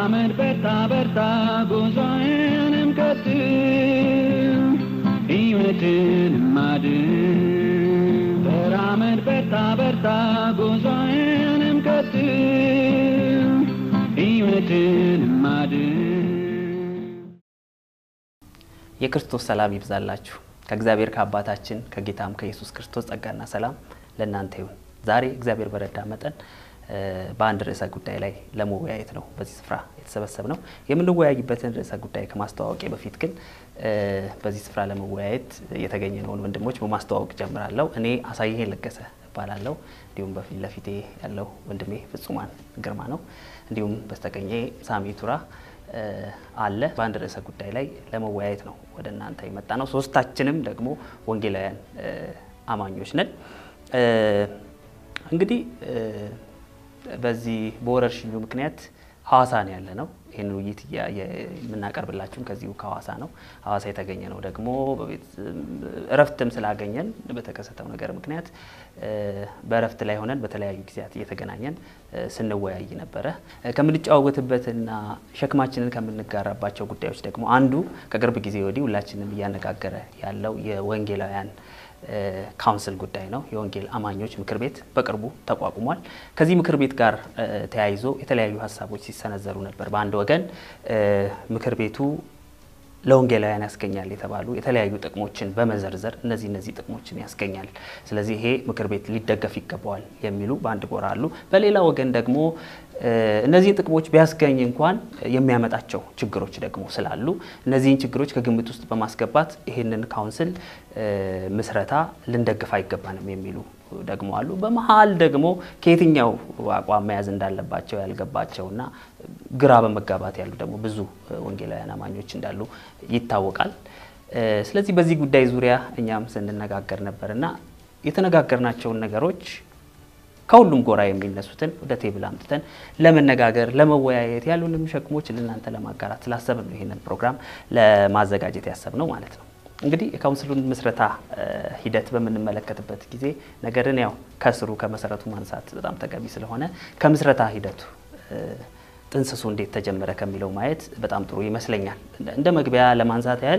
ተራመድ በርታ በርታ ጉዞዬንም ቀጥል ሕይወትንም አድን ተራመድ በርታ በርታ ጉዞዬንም ቀጥል ሕይወትንም አድን የክርስቶስ ሰላም ይብዛላችሁ ከእግዚአብሔር ከአባታችን ከጌታም ከኢየሱስ ክርስቶስ ጸጋና ሰላም ለእናንተ ይሁን ዛሬ እግዚአብሔር በረዳ መጠን በአንድ ርዕሰ ጉዳይ ላይ ለመወያየት ነው በዚህ ስፍራ የተሰበሰብነው የምንወያይበትን ርዕሰ ጉዳይ ከማስተዋወቄ በፊት ግን በዚህ ስፍራ ለመወያየት የተገኘነውን ወንድሞች በማስተዋወቅ ጀምራለሁ እኔ አሳየኝ ለገሰ እባላለሁ እንዲሁም በፊት ለፊቴ ያለው ወንድሜ ፍጹማን ግርማ ነው እንዲሁም በስተቀኜ ሳሚ ቱራ አለ በአንድ ርዕሰ ጉዳይ ላይ ለመወያየት ነው ወደ እናንተ የመጣነው ሶስታችንም ደግሞ ወንጌላውያን አማኞች ነን እንግዲህ በዚህ በወረርሽኙ ምክንያት ሐዋሳ ነው ያለነው ይሄን ውይይት የምናቀርብላችሁ ከዚሁ ከሐዋሳ ነው ሐዋሳ የተገኘ ነው ደግሞ በቤት እረፍትም ስላገኘን በተከሰተው ነገር ምክንያት በእረፍት ላይ ሆነን በተለያዩ ጊዜያት እየተገናኘን ስንወያይ ነበር ከምንጫወትበትና ሸክማችንን ከምንጋራባቸው ጉዳዮች ደግሞ አንዱ ከቅርብ ጊዜ ወዲህ ሁላችንም ያነጋገረ ያለው የወንጌላውያን ካውንስል ጉዳይ ነው የወንጌል አማኞች ምክር ቤት በቅርቡ ተቋቁሟል ከዚህ ምክር ቤት ጋር ተያይዞ የተለያዩ ሐሳቦች ሲሰነዘሩ ነበር በአንድ ወገን ምክር ቤቱ ለወንጌላውያን ያስገኛል የተባሉ የተለያዩ ጥቅሞችን በመዘርዘር እነዚህ ጥቅሞችን ያስገኛል ስለዚህ ይሄ ምክር ቤት ሊደገፍ ይገባዋል የሚሉ በአንድ ጎራ አሉ በሌላ ወገን ደግሞ እነዚህ ጥቅሞች ቢያስገኝ እንኳን የሚያመጣቸው ችግሮች ደግሞ ስላሉ እነዚህን ችግሮች ከግምት ውስጥ በማስገባት ይሄንን ካውንስል መስረታ ልንደግፍ አይገባንም የሚሉ ደግሞ አሉ በመሃል ደግሞ ከየትኛው አቋም መያዝ እንዳለባቸው ያልገባቸውና ግራ በመጋባት ያሉ ደግሞ ብዙ ወንጌላውያን አማኞች እንዳሉ ይታወቃል ስለዚህ በዚህ ጉዳይ ዙሪያ እኛም ስንነጋገር ነበርና የተነጋገርናቸውን ነገሮች ከሁሉም ጎራ የሚነሱትን ወደ ቴብል አምጥተን ለመነጋገር ለመወያየት ያሉንም ሸክሞች ለእናንተ ለማጋራት ስላሰብን ነው ይሄንን ፕሮግራም ለማዘጋጀት ያሰብነው ማለት ነው እንግዲህ የካውንስሉን መስረታ ሂደት በመንመለከትበት ጊዜ ነገርን ያው ከስሩ ከመሰረቱ ማንሳት በጣም ተገቢ ስለሆነ ከምስረታ ሂደቱ ጥንስሱ እንዴት ተጀመረ ከሚለው ማየት በጣም ጥሩ ይመስለኛል እንደ መግቢያ ለማንሳት ያህል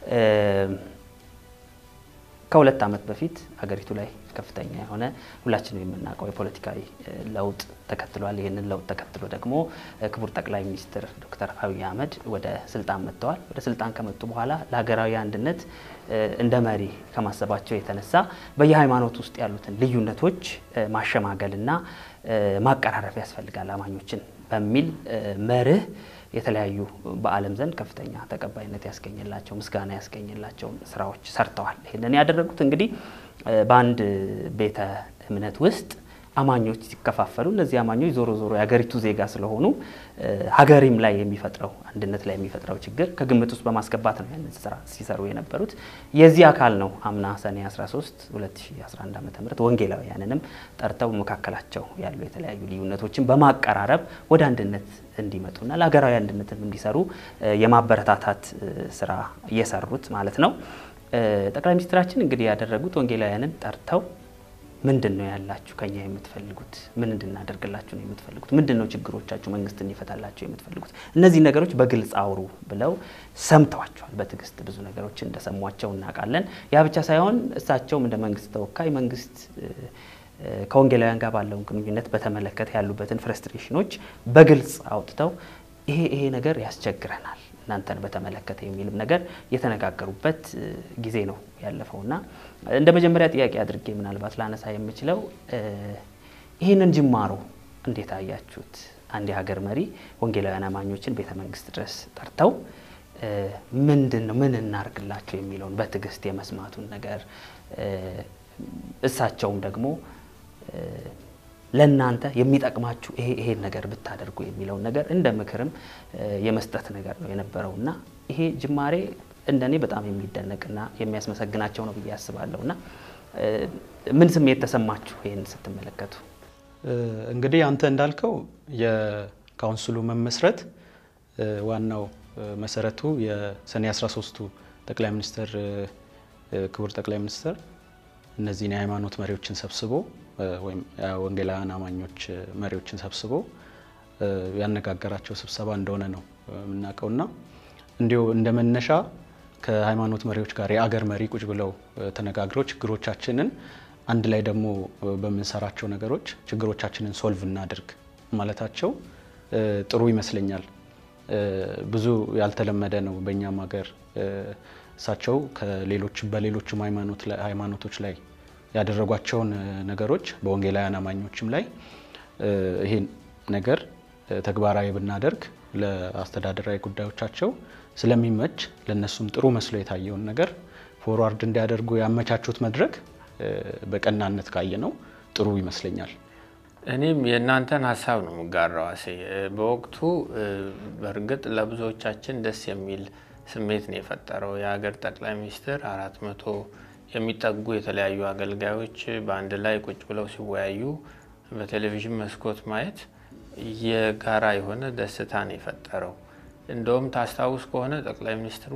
ከሁለት ዓመት በፊት ሀገሪቱ ላይ ከፍተኛ የሆነ ሁላችንም የምናውቀው የፖለቲካዊ ለውጥ ተከትሏል ይሄንን ለውጥ ተከትሎ ደግሞ ክቡር ጠቅላይ ሚኒስትር ዶክተር አብይ አህመድ ወደ ስልጣን መጥተዋል ወደ ስልጣን ከመጡ በኋላ ለሀገራዊ አንድነት እንደ መሪ ከማሰባቸው የተነሳ በየሃይማኖት ውስጥ ያሉትን ልዩነቶች ማሸማገልና ማቀራረፍ ያስፈልጋል አማኞችን በሚል መርህ የተለያዩ በአለም ዘንድ ከፍተኛ ተቀባይነት ያስገኘላቸው ምስጋና ያስገኘላቸው ስራዎች ሰርተዋል ይሄንን ያደረጉት እንግዲህ በአንድ ቤተ እምነት ውስጥ አማኞች ሲከፋፈሉ እነዚህ አማኞች ዞሮ ያገሪቱ ዜጋ ስለሆኑ ሀገሪም ላይ የሚፈጥረው አንድነት ላይ የሚፈጥረው ችግር ከግምት ውስጥ በማስገባት ነው ያንን ስራ ሲሰሩ የነበሩት የዚህ አካል ነው አምና ሰኔ 13 2011 ዓ.ም ወንጌላውያንንም ጠርተው መካከላቸው ያሉ የተለያዩ ልዩነቶችን በማቀራረብ ወደ አንድነት እንዲመጡና ለሀገራዊ አንድነትም እንዲሰሩ የማበረታታት ስራ እየሰሩት ማለት ነው ጠቅላይ ሚኒስትራችን እንግዲህ ያደረጉት ወንጌላውያንን ጠርተው ምንድነው ያላችሁ ከኛ የምትፈልጉት ምን እንድናደርግላችሁ ነው የምትፈልጉት ምንድነው ችግሮቻችሁ መንግስት እንዲፈታላችሁ የምትፈልጉት እነዚህ ነገሮች በግልጽ አውሩ ብለው ሰምተዋቸዋል በትግስት ብዙ ነገሮች እንደሰሟቸው እናውቃለን ያ ብቻ ሳይሆን እሳቸውም እንደ መንግስት ተወካይ መንግስት ከወንጌላውያን ጋር ባለው ግንኙነት በተመለከተ ያሉበትን ፍረስትሬሽኖች በግልጽ አውጥተው ይሄ ነገር ያስቸግረናል እናንተን በተመለከተ የሚልም ነገር የተነጋገሩበት ጊዜ ነው ያለፈውና እንደ መጀመሪያ ጥያቄ አድርጌ ምናልባት ላነሳ የምችለው ይሄንን ጅማሮ እንዴት አያችሁት አንድ የሀገር መሪ ወንጌላውያን አማኞችን ቤተ መንግስት ድረስ ጠርተው ምንድነው ምን እናርግላችሁ የሚለውን በትግስት የመስማቱን ነገር እሳቸውም ደግሞ ለእናንተ የሚጠቅማችሁ ይሄ ነገር ብታደርጉ የሚለው ነገር እንደ ምክርም የመስጠት ነገር ነው የነበረውና ይሄ ጅማሬ እንደኔ በጣም የሚደነቅና የሚያስመሰግናቸው ነው ብዬ አስባለሁና ምን ስሜት ተሰማችሁ ይሄን ስትመለከቱ እንግዲህ አንተ እንዳልከው የካውንስሉ መመስረት ዋናው መሰረቱ የሰኔ 13ቱ ጠቅላይ ሚኒስትር ክቡር ጠቅላይ ሚኒስትር እነዚህን የሃይማኖት መሪዎችን ሰብስቦ ወይም ወንጌላውያን አማኞች መሪዎችን ሰብስቦ ያነጋገራቸው ስብሰባ እንደሆነ ነው የምናውቀውና እንዲሁ እንደመነሻ ከሃይማኖት መሪዎች ጋር የአገር መሪ ቁጭ ብለው ተነጋግረው ችግሮቻችንን አንድ ላይ ደግሞ በመንሰራቸው ነገሮች ችግሮቻችንን ሶልቭ እናድርግ ማለታቸው ጥሩ ይመስለኛል። ብዙ ያልተለመደ ነው በእኛም ሀገር እሳቸው በሌሎችም ሃይማኖቶች ላይ ያደረጓቸውን ነገሮች በወንጌላውያን አማኞችም ላይ ይሄን ነገር ተግባራዊ ብናደርግ ለአስተዳደራዊ ጉዳዮቻቸው ስለሚመች ለነሱም ጥሩ መስሎ የታየውን ነገር ፎርዋርድ እንዲያደርጉ ያመቻቹት መድረክ በቀናነት ካየነው ጥሩ ይመስለኛል። እኔም የእናንተን ሀሳብ ነው መጋራው። በወቅቱ በርግጥ ለብዙዎቻችን ደስ የሚል ስሜት ነው የፈጠረው። የሀገር ጠቅላይ ሚኒስትር 400 የሚጠጉ የተለያዩ አገልጋዮች በአንድ ላይ ቁጭ ብለው ሲወያዩ በቴሌቪዥን መስኮት ማየት የጋራ የሆነ ደስታ ነው የፈጠረው። እንደውም ታስታውስ ከሆነ ጠቅላይ ሚኒስትሩ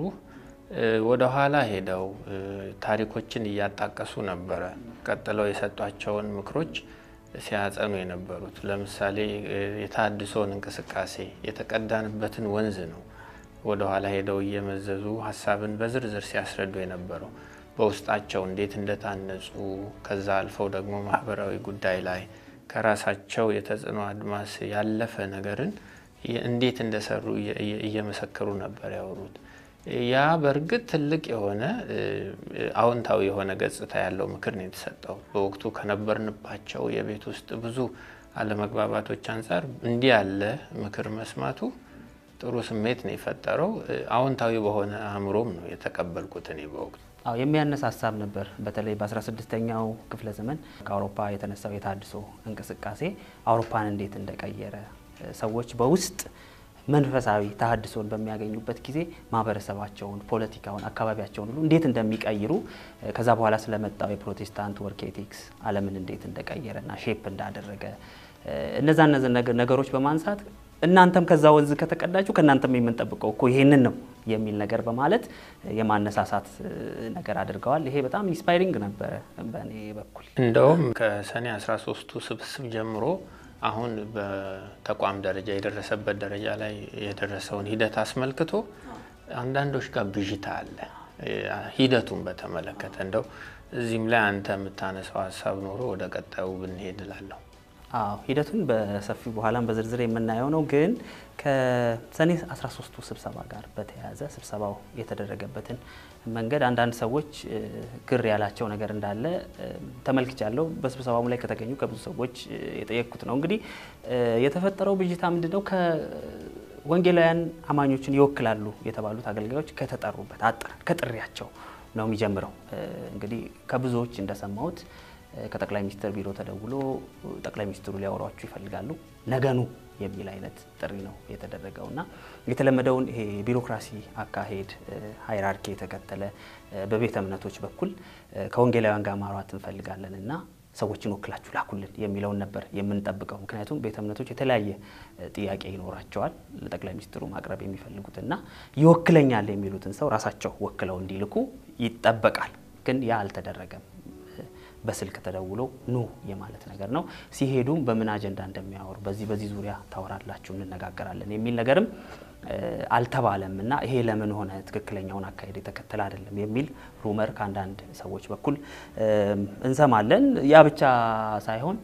ወደ ኋላ ሄደው ታሪኮችን እያጣቀሱ ነበር ቀጥለው የሰጧቸውን ምክሮች ሲያጸኑ የነበሩት። ለምሳሌ የታድሶን እንቅስቃሴ የተቀዳንበትን ወንዝ ነው ወደ ኋላ ሄደው እየመዘዙ ሐሳብን በዝርዝር ሲያስረዱ የነበረው። በውስጣቸው እንዴት እንደታነጹ ከዛ አልፈው ደግሞ ማህበራዊ ጉዳይ ላይ ከራሳቸው የተጽኖ አድማስ ያለፈ ነገርን እንዴት እንደሰሩ እየመሰከሩ ነበር ያወሩት። ያ በርግጥ ትልቅ የሆነ አዎንታዊ የሆነ ገጽታ ያለው ምክር ነው የተሰጠው። በወቅቱ ከነበርንባቸው የቤት ውስጥ ብዙ አለመግባባቶች አንፃር እንዲህ ያለ ምክር መስማቱ ጥሩ ስሜት ነው የፈጠረው። አዎንታዊ በሆነ አእምሮም ነው የተቀበልኩት እኔ በወቅቱ። የሚያነሳሳብ ነበር። በተለይ በ16ኛው ክፍለ ዘመን ከአውሮፓ የተነሳው የታድሶ እንቅስቃሴ አውሮፓን እንዴት እንደቀየረ ሰዎች በውስጥ መንፈሳዊ ተሐድሶን በሚያገኙበት ጊዜ ማህበረሰባቸውን፣ ፖለቲካውን፣ አካባቢያቸውን ሁሉ እንዴት እንደሚቀይሩ ከዛ በኋላ ስለመጣው የፕሮቴስታንት ወርክ ኤቲክስ ዓለምን እንዴት እንደቀየረና ሼፕ እንዳደረገ እነዛ ነገሮች በማንሳት እናንተም ከዛ ወንዝ ከተቀዳችሁ ከናንተም የምንጠብቀው እኮ ይሄንን ነው የሚል ነገር በማለት የማነሳሳት ነገር አድርገዋል። ይሄ በጣም ኢንስፓይሪንግ ነበር በእኔ በኩል። እንደውም ከሰኔ 13ቱ ስብስብ ጀምሮ አሁን በተቋም ደረጃ የደረሰበት ደረጃ ላይ የደረሰውን ሂደት አስመልክቶ አንዳንዶች ጋር ብዥታ አለ። ሂደቱን በተመለከተ እንደው እዚህም ላይ አንተ የምታነሳው ሀሳብ ኖሮ ወደ ቀጣዩ ብንሄድ እላለሁ። ሂደቱን በሰፊው በኋላም በዝርዝር የምናየው ነው። ግን ከሰኔ 13ቱ ስብሰባ ጋር በተያያዘ ስብሰባው የተደረገበትን መንገድ አንዳንድ ሰዎች ግር ያላቸው ነገር እንዳለ ተመልክቻለሁ። በስብሰባው ላይ ከተገኙ ከብዙ ሰዎች የጠየቅኩት ነው። እንግዲህ የተፈጠረው ብዥታ ምንድነው? ከወንጌላውያን አማኞችን ይወክላሉ የተባሉት አገልጋዮች ከተጠሩበት ከጥሪያቸው ነው የሚጀምረው። እንግዲህ ከብዙዎች እንደሰማሁት ከጠቅላይ ሚኒስትር ቢሮ ተደውሎ ጠቅላይ ሚኒስትሩ ሊያወሯችሁ ይፈልጋሉ ነገኑ የሚል አይነት ጥሪ ነው የተደረገውና የተለመደውን ይሄ ቢሮክራሲ አካሄድ ሃይራርኪ የተከተለ በቤተ እምነቶች በኩል ከወንጌላውያን ጋር ማውራት እንፈልጋለንና ሰዎችን ወክላችሁ ላኩልን የሚለውን ነበር የምንጠብቀው። ምክንያቱም ቤተ እምነቶች የተለያየ ጥያቄ ይኖራቸዋል ለጠቅላይ ሚኒስትሩ ማቅረብ የሚፈልጉትና ይወክለኛል የሚሉትን ሰው ራሳቸው ወክለው እንዲልኩ ይጠበቃል። ግን ያ አልተደረገም። በስልክ ተደውሎ ኑ የማለት ነገር ነው። ሲሄዱም በምን አጀንዳ እንደሚያወሩ በዚህ ዙሪያ ታወራላችሁ እንነጋገራለን የሚል ነገርም አልተባለምና ይሄ ለምን ሆነ ትክክለኛውን አካሄድ የተከተለ አይደለም የሚል ሩመር ከአንዳንድ ሰዎች በኩል እንሰማለን። ያ ብቻ ሳይሆን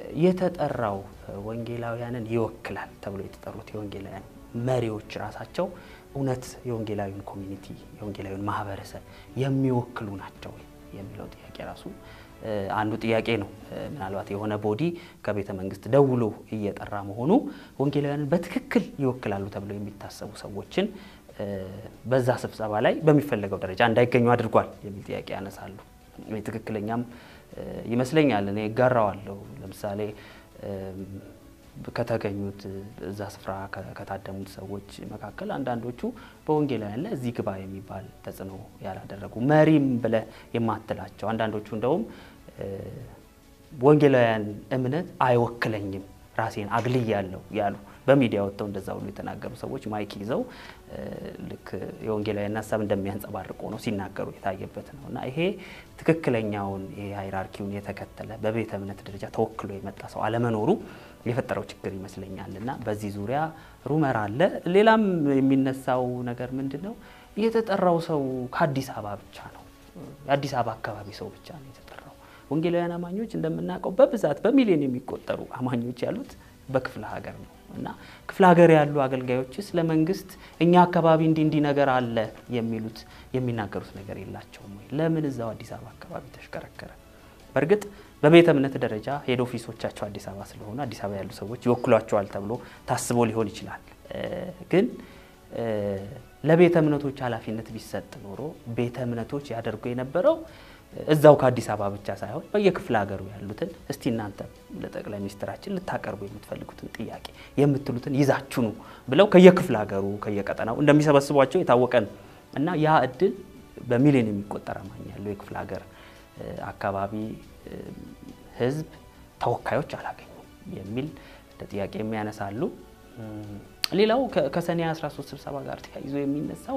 የተጠራው ወንጌላውያንን ይወክላል ተብሎ የተጠሩት የወንጌላውያን መሪዎች ራሳቸው እውነት የወንጌላዊውን ኮሚኒቲ የወንጌላዊውን ማህበረሰብ የሚወክሉ ናቸው የሚለው ጥያቄ ራሱ አንዱ ጥያቄ ነው። ምናልባት የሆነ ቦዲ ከቤተ መንግስት ደውሎ እየጠራ መሆኑ ወንጌላውያንን በትክክል ይወክላሉ ተብሎ የሚታሰቡ ሰዎችን በዛ ስብሰባ ላይ በሚፈልገው ደረጃ እንዳይገኙ አድርጓል የሚል ጥያቄ ያነሳሉ። ትክክለኛም ይመስለኛል። እኔ ጋራዋለሁ። ለምሳሌ ከተገኙት እዛ ስፍራ ከታደሙት ሰዎች መካከል አንዳንዶቹ በወንጌላውያን ላይ እዚህ ግባ የሚባል ተጽዕኖ ያላደረጉ መሪም ብለ የማትላቸው አንዳንዶቹ እንደውም ወንጌላውያን እምነት አይወክለኝም ራሴን አግልያለሁ ያሉ በሚዲያ ወጥተው እንደዛ ሁሉ የተናገሩ ሰዎች ማይክ ይዘው ልክ የወንጌላውያን ሐሳብ እንደሚያንጸባርቁ ነው ሲናገሩ የታየበት ነውና ይሄ ትክክለኛውን ይሄ ሃይራርኪውን የተከተለ በቤተ እምነት ደረጃ ተወክሎ የመጣ ሰው አለመኖሩ የፈጠረው ችግር ይመስለኛልና በዚህ ዙሪያ ሩመር አለ። ሌላም የሚነሳው ነገር ምንድነው የተጠራው ሰው ከአዲስ አበባ ብቻ ነው። የአዲስ አበባ አካባቢ ሰው ብቻ ነው የተጠራው። ወንጌላውያን አማኞች እንደምናውቀው በብዛት በሚሊዮን የሚቆጠሩ አማኞች ያሉት በክፍለ ሀገር ነው እና ክፍለ ሀገር ያሉ አገልጋዮችስ ለመንግስት እኛ አካባቢ እንዲ ነገር አለ የሚሉት የሚናገሩት ነገር የላቸውም ወይ? ለምን እዛው አዲስ አበባ አካባቢ ተሽከረከረ? በርግጥ በቤተ እምነት ደረጃ ሄድ ኦፊሶቻቸው አዲስ አበባ ስለሆነ አዲስ አበባ ያሉ ሰዎች ይወክሏቸዋል ተብሎ ታስቦ ሊሆን ይችላል። ግን ለቤተ እምነቶች ኃላፊነት ቢሰጥ ኖሮ ቤተ እምነቶች ያደርጉ የነበረው እዛው ከአዲስ አበባ ብቻ ሳይሆን በየክፍለ ሀገሩ ያሉትን እስቲ እናንተ ለጠቅላይ ሚኒስትራችን ልታቀርቡ የምትፈልጉትን ጥያቄ የምትሉትን ይዛችሁ ነው ብለው ከየክፍለ ሀገሩ ከየቀጠናው እንደሚሰበስቧቸው የታወቀ ነው እና ያ እድል በሚሊዮን የሚቆጠር አማኝ ያለው የክፍለ ሀገር አካባቢ ህዝብ ተወካዮች አላገኙም የሚል ጥያቄ የሚያነሳሉ። ሌላው ከሰኔ 13 ስብሰባ ጋር ተያይዞ የሚነሳው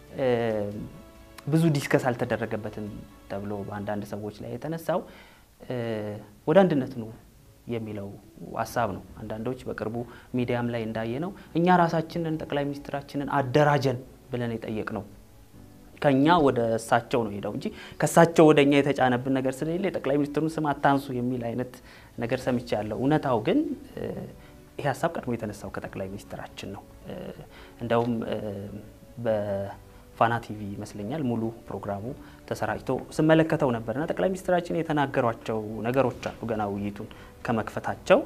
ብዙ ዲስከስ አልተደረገበትም ተብሎ በአንዳንድ ሰዎች ላይ የተነሳው ወደ አንድነት ነው የሚለው ሐሳብ ነው። አንዳንዶች በቅርቡ ሚዲያም ላይ እንዳየነው እኛ ራሳችንን ጠቅላይ ሚኒስትራችንን አደራጀን ብለን የጠየቅነው ከኛ ወደ እሳቸው ነው ሄደው እንጂ ከሳቸው ወደኛ የተጫነብን ነገር ስለሌለ ጠቅላይ ሚኒስትሩን ስም አታንሱ የሚል አይነት ነገር ሰምቻለሁ። እውነታው ግን ይሄ ሐሳብ ቀድሞ የተነሳው ከጠቅላይ ሚኒስትራችን ነው። እንደውም በፋና ቲቪ ይመስለኛል ሙሉ ፕሮግራሙ ተሰራጭቶ ስመለከተው ነበርና ጠቅላይ ሚኒስትራችን የተናገሯቸው ነገሮች አሉ። ገና ውይይቱን ከመክፈታቸው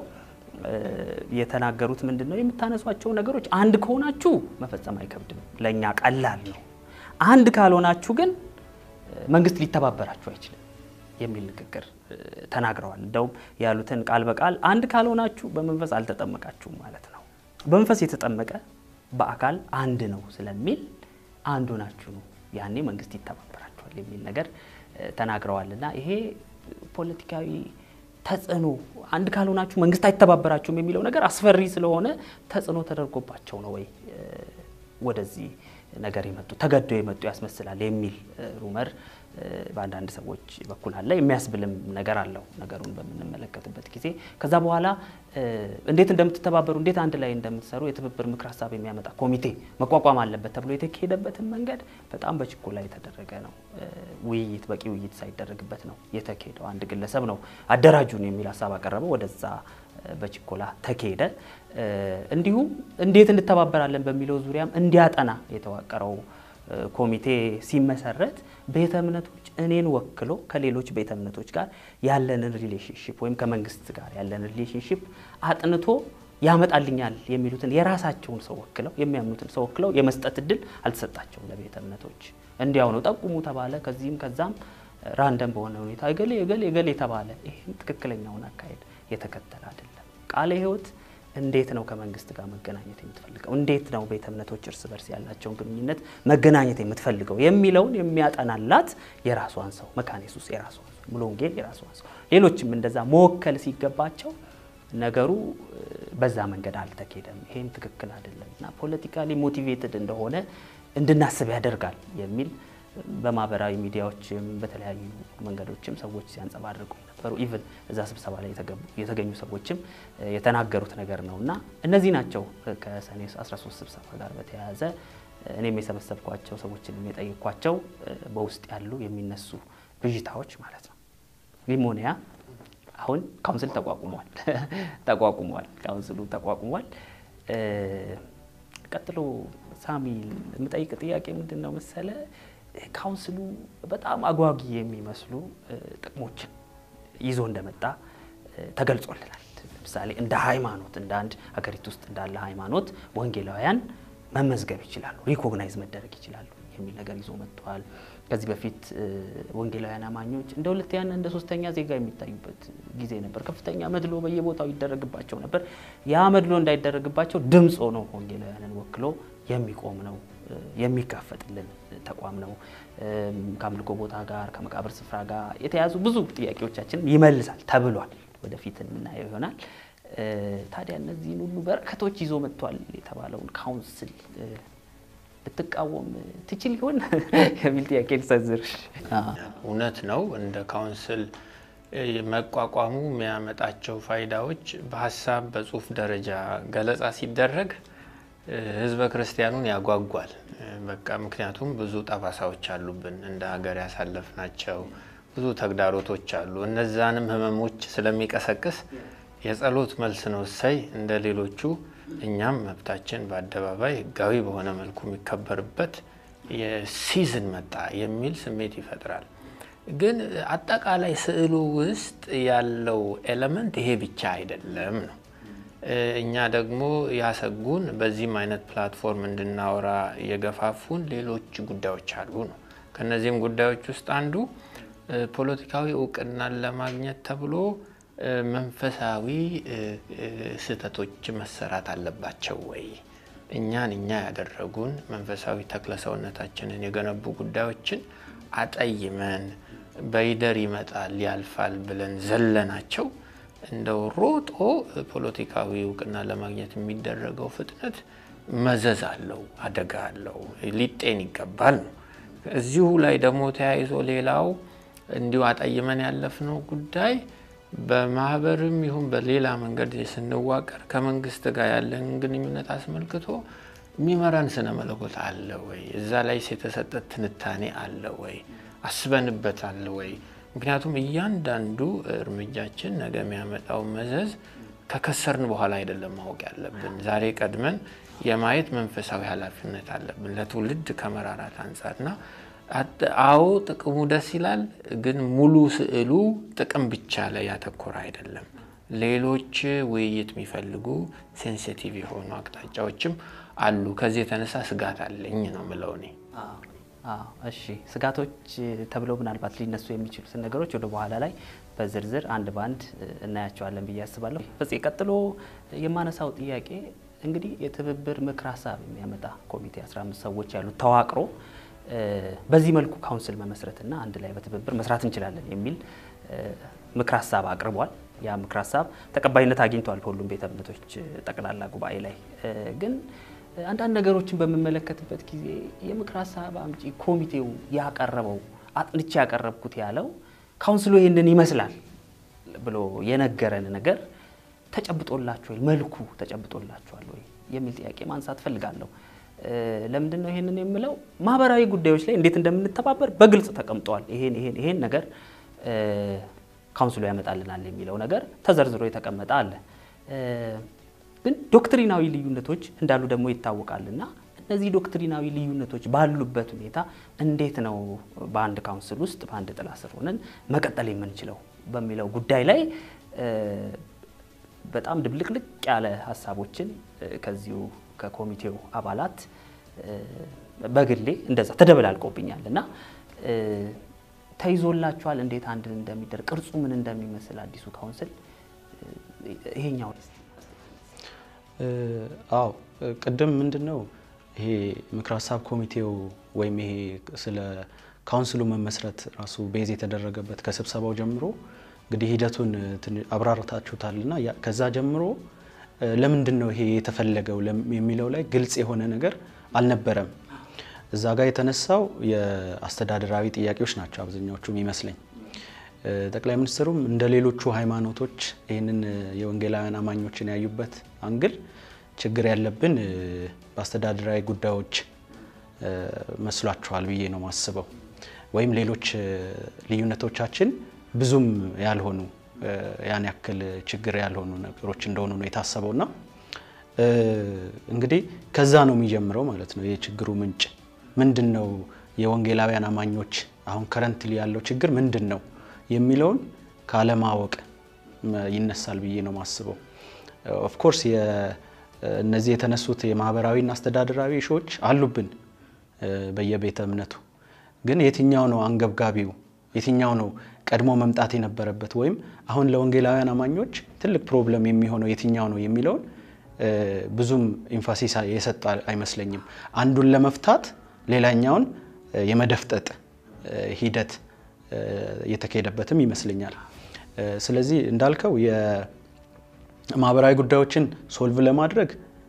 የተናገሩት ምንድነው? የምታነሷቸው ነገሮች አንድ ከሆናችሁ መፈጸም አይከብድም፣ ለኛ ቀላል ነው። አንድ ካልሆናችሁ ግን መንግስት ሊተባበራችሁ አይችልም የሚል ንግግር ተናግረዋል። እንደውም ያሉትን ቃል በቃል አንድ ካልሆናችሁ በመንፈስ አልተጠመቃችሁም ማለት ነው። በመንፈስ የተጠመቀ በአካል አንድ ነው ስለሚል አንዱ ናችሁ ነው ያኔ መንግስት ይተባበራችኋል የሚል ነገር ተናግረዋልና ይሄ ፖለቲካዊ ተጽዕኖ አንድ ካልሆናችሁ መንግስት አይተባበራችሁም የሚለው ነገር አስፈሪ ስለሆነ ተጽዕኖ ተደርጎባቸው ነው ወይ ወደዚህ ነገር የመጡ ተገደው የመጡ ያስመስላል የሚል ሩመር በአንዳንድ ሰዎች በኩል አለ። የሚያስብልም ነገር አለው ነገሩን በመነመለከትበት ጊዜ። ከዛ በኋላ እንዴት እንደምትተባበሩ እንዴት አንድ ላይ እንደምትሰሩ የትብብር ምክር ሐሳብ የሚያመጣ ኮሚቴ መቋቋም አለበት ተብሎ የተካሄደበትን መንገድ በጣም በችኮላ የተደረገ ነው። ውይይት በቂ ውይይት ሳይደረግበት ነው የተካሄደው። አንድ ግለሰብ ነው አደራጁን የሚል ሐሳብ አቀረበው፣ ወደዛ በችኮላ ተካሄደ። እንዲሁም እንዴት እንተባበራለን በሚለው ዙሪያም እንዲያጠና የተዋቀረው ኮሚቴ ሲመሰረት ቤተ እምነቶች እኔን ወክሎ ከሌሎች ቤተ እምነቶች ጋር ያለንን ሪሌሽንሺፕ ወይም ከመንግስት ጋር ያለንን ሪሌሽንሺፕ አጥንቶ ያመጣልኛል የሚሉትን የራሳቸውን ሰው ወክለው የሚያምኑትን ሰው ወክለው የመስጠት እድል አልተሰጣቸውም ለቤተ እምነቶች። እንዲያው ነው ጠቁሙ ተባለ። ከዚህም ከዛም ራንደም በሆነ ሁኔታ እገሌ ተባለ። ይሄም ትክክለኛውን አካሄድ የተከተለ አይደለም። ቃለ ሕይወት እንዴት ነው ከመንግስት ጋር መገናኘት የምትፈልገው? እንዴት ነው ቤተ እምነቶች እርስ በርስ ያላቸውን ግንኙነት መገናኘት የምትፈልገው የሚለውን የሚያጠናላት የራሷን ሰው መካነ ኢየሱስ የራሷን ሰው ሙሉ ወንጌል የራሷን ሰው ሌሎችም እንደዛ መወከል ሲገባቸው ነገሩ በዛ መንገድ አልተካሄደም። ይሄም ትክክል አይደለምና ፖለቲካሊ ሞቲቬትድ እንደሆነ እንድናስብ ያደርጋል የሚል በማህበራዊ ሚዲያዎችም በተለያዩ መንገዶችም ሰዎች ሲያንጸባርቁ ነበሩ። ኢቭን እዛ ስብሰባ ላይ የተገኙ ሰዎችም የተናገሩት ነገር ነውና እነዚህ ናቸው ከሰኔ 13 ስብሰባ ጋር በተያያዘ እኔም የሰበሰብኳቸው ሰዎችን የጠየቅኳቸው በውስጥ ያሉ የሚነሱ ብዥታዎች ማለት ነው። ሊሞኒያ አሁን ካውንስል ተቋቁሟል። ካውንስሉ ተቋቁሟል። ቀጥሎ ሳሚ የምጠይቅ ጥያቄ ምንድነው መሰለ? ካውንስሉ በጣም አጓጊ የሚመስሉ ጥቅሞችን ይዞ እንደመጣ ተገልጾልናል። ለምሳሌ እንደ ሃይማኖት እንደ አንድ ሀገሪቱ ውስጥ እንዳለ ሃይማኖት ወንጌላውያን መመዝገብ ይችላሉ፣ ሪኮግናይዝ መደረግ ይችላሉ የሚል ነገር ይዞ መጥቷል። ከዚህ በፊት ወንጌላውያን አማኞች እንደ ሁለተኛ እንደ ሶስተኛ ዜጋ የሚታዩበት ጊዜ ነበር። ከፍተኛ መድሎ በየቦታው ይደረግባቸው ነበር። ያ መድሎ እንዳይደረግባቸው ድምጽ ሆኖ ወንጌላውያንን ወክሎ የሚቆም ነው፣ የሚጋፈጥልን ተቋም ነው። ከአምልኮ ቦታ ጋር ከመቃብር ስፍራ ጋር የተያዙ ብዙ ጥያቄዎቻችን ይመልሳል ተብሏል። ወደፊት እናየው ይሆናል። ታዲያ እነዚህን ሁሉ በረከቶች ይዞ መጥቷል የተባለውን ካውንስል ልትቃወም ትችል ይሆን የሚል ጥያቄ ልሰንዝር። እውነት ነው እንደ ካውንስል መቋቋሙ የሚያመጣቸው ፋይዳዎች በሐሳብ በጽሁፍ ደረጃ ገለጻ ሲደረግ ህዝበ ክርስቲያኑን ያጓጓል። በቃ ምክንያቱም ብዙ ጠባሳዎች አሉብን እንደ ሀገር ያሳለፍናቸው ብዙ ተግዳሮቶች አሉ። እነዛንም ህመሞች ስለሚቀሰቅስ የጸሎት መልስ ነው ሳይ እንደ ሌሎቹ እኛም መብታችን በአደባባይ ህጋዊ በሆነ መልኩ የሚከበርበት የሲዝን መጣ የሚል ስሜት ይፈጥራል። ግን አጠቃላይ ስዕሉ ውስጥ ያለው ኤሌመንት ይሄ ብቻ አይደለም ነው። እኛ ደግሞ ያሰጉን በዚህም አይነት ፕላትፎርም እንድናወራ የገፋፉን ሌሎች ጉዳዮች አሉ ነው። ከነዚህም ጉዳዮች ውስጥ አንዱ ፖለቲካዊ እውቅናን ለማግኘት ተብሎ መንፈሳዊ ስህተቶች መሰራት አለባቸው ወይ? እኛ ያደረጉን መንፈሳዊ ተክለሰውነታችንን የገነቡ ጉዳዮችን አጠይመን በይደር ይመጣል ያልፋል ብለን ዘለናቸው እንደው ሮጦ ፖለቲካዊ እውቅና ለማግኘት የሚደረገው ፍጥነት መዘዝ አለው፣ አደጋ አለው፣ ሊጤን ይገባል ነው። እዚሁ ላይ ደግሞ ተያይዞ ሌላው እንዲሁ አጠይመን ያለፍነው ጉዳይ በማህበርም ይሁን በሌላ መንገድ ስንዋቀር ከመንግስት ጋር ያለን ግንኙነት አስመልክቶ የሚመራን ስነ መለኮት አለ ወይ? እዛ ላይ የተሰጠ ትንታኔ አለ ወይ? አስበንበት አለ ወይ? ምክንያቱም እያንዳንዱ እርምጃችን ነገ የሚያመጣው መዘዝ ከከሰርን በኋላ አይደለም ማወቅ ያለብን። ዛሬ ቀድመን የማየት መንፈሳዊ ኃላፊነት አለብን ለትውልድ ከመራራት አንፃርና አዎ ጥቅሙ ደስ ይላል፣ ግን ሙሉ ስዕሉ ጥቅም ብቻ ላይ ያተኮረ አይደለም። ሌሎች ውይይት የሚፈልጉ ሴንሲቲቭ የሆኑ አቅጣጫዎችም አሉ። ከዚህ የተነሳ ስጋት አለኝ ነው የምለው እኔ። እሺ ስጋቶች ተብለው ምናልባት ሊነሱ የሚችሉ ነገሮች ወደ በኋላ ላይ በዝርዝር አንድ ባንድ እናያቸዋለን ብዬ አስባለሁ። በዚህ ቀጥሎ የማነሳው ጥያቄ እንግዲህ የትብብር ምክር ሀሳብ የሚያመጣ ኮሚቴ 15 ሰዎች ያሉት ተዋቅሮ በዚህ መልኩ ካውንስል መመስረትና አንድ ላይ በትብብር መስራት እንችላለን የሚል ምክር ሀሳብ አቅርቧል። ያ ምክር ሀሳብ ተቀባይነት አግኝቷል በሁሉም ቤተ እምነቶች ጠቅላላ ጉባኤ ላይ። ግን አንዳንድ ነገሮችን በመመለከትበት ጊዜ የምክር ሀሳብ አምጪ ኮሚቴው ያቀረበው አጥንቼ ያቀረብኩት ያለው ካውንስሉ ይሄንን ይመስላል ብሎ የነገረን ነገር ተጨብጦላችኋል፣ መልኩ ተጨብጦላችኋል ወይ የሚል ጥያቄ ማንሳት ፈልጋለሁ። ለምንድን ነው ይሄንን የምለው? ማህበራዊ ጉዳዮች ላይ እንዴት እንደምንተባበር በግልጽ ተቀምጧል። ይሄን ነገር ካውንስሉ ያመጣልናል የሚለው ነገር ተዘርዝሮ የተቀመጠ አለ። ግን ዶክትሪናዊ ልዩነቶች እንዳሉ ደግሞ ይታወቃልና እነዚህ ዶክትሪናዊ ልዩነቶች ባሉበት ሁኔታ እንዴት ነው በአንድ ካውንስል ውስጥ በአንድ ጥላ ስር ሆነን መቀጠል የምንችለው በሚለው ጉዳይ ላይ በጣም ድብልቅልቅ ያለ ሀሳቦችን ከዚሁ ከኮሚቴው አባላት በግሌ እንደዛ ተደበላልቆብኛልና ተይዞላችኋል እንዴት አንድ እንደሚደረግ ቅርጹ ምን እንደሚመስል አዲሱ ካውንስል ይሄኛው ቅድም ምንድነው ይሄ ምክር ሀሳብ ኮሚቴው ወይም ይሄ ስለ ካውንስሉ መመስረት ራሱ ቤዝ የተደረገበት ከስብሰባው ጀምሮ እንግዲህ ሂደቱን አብራርታችሁታልና ከዛ ጀምሮ ለምንድነው ይሄ የተፈለገው የሚለው ላይ ግልጽ የሆነ ነገር አልነበረም። እዛ ጋር የተነሳው የአስተዳደራዊ ጥያቄዎች ናቸው አብዛኛዎቹም ይመስለኝ። ጠቅላይ ሚኒስትሩም እንደ ሌሎቹ ሃይማኖቶች ይሄንን የወንጌላውያን አማኞችን ያዩበት አንግል ችግር ያለብን በአስተዳደራዊ ጉዳዮች መስሏቸዋል ብዬ ነው ማስበው። ወይም ሌሎች ልዩነቶቻችን ብዙም ያልሆኑ ያን ያክል ችግር ያልሆኑ ነገሮች እንደሆኑ ነው የታሰበውና እንግዲህ ከዛ ነው የሚጀምረው ማለት ነው። የችግሩ ምንጭ ምንድነው? የወንጌላውያን አማኞች አሁን ከረንትሊ ያለው ችግር ምንድነው የሚለውን ካለማወቅ ይነሳል ብዬ ነው ማስበው። ኦፍ ኮርስ እነዚህ የተነሱት የማህበራዊና አስተዳደራዊ ሾች አሉብን በየቤተ እምነቱ። ግን የትኛው ነው አንገብጋቢው? የትኛው ነው ቀድሞ መምጣት የነበረበት? ወይም አሁን ለወንጌላውያን አማኞች ትልቅ ፕሮብለም የሚሆነው የትኛው ነው የሚለውን ብዙም ኢንፋሲስ የሰጠ አይመስለኝም። አንዱን ለመፍታት ሌላኛውን የመደፍጠጥ ሂደት የተካሄደበትም ይመስለኛል። ስለዚህ እንዳልከው የማህበራዊ ጉዳዮችን ሶልቭ ለማድረግ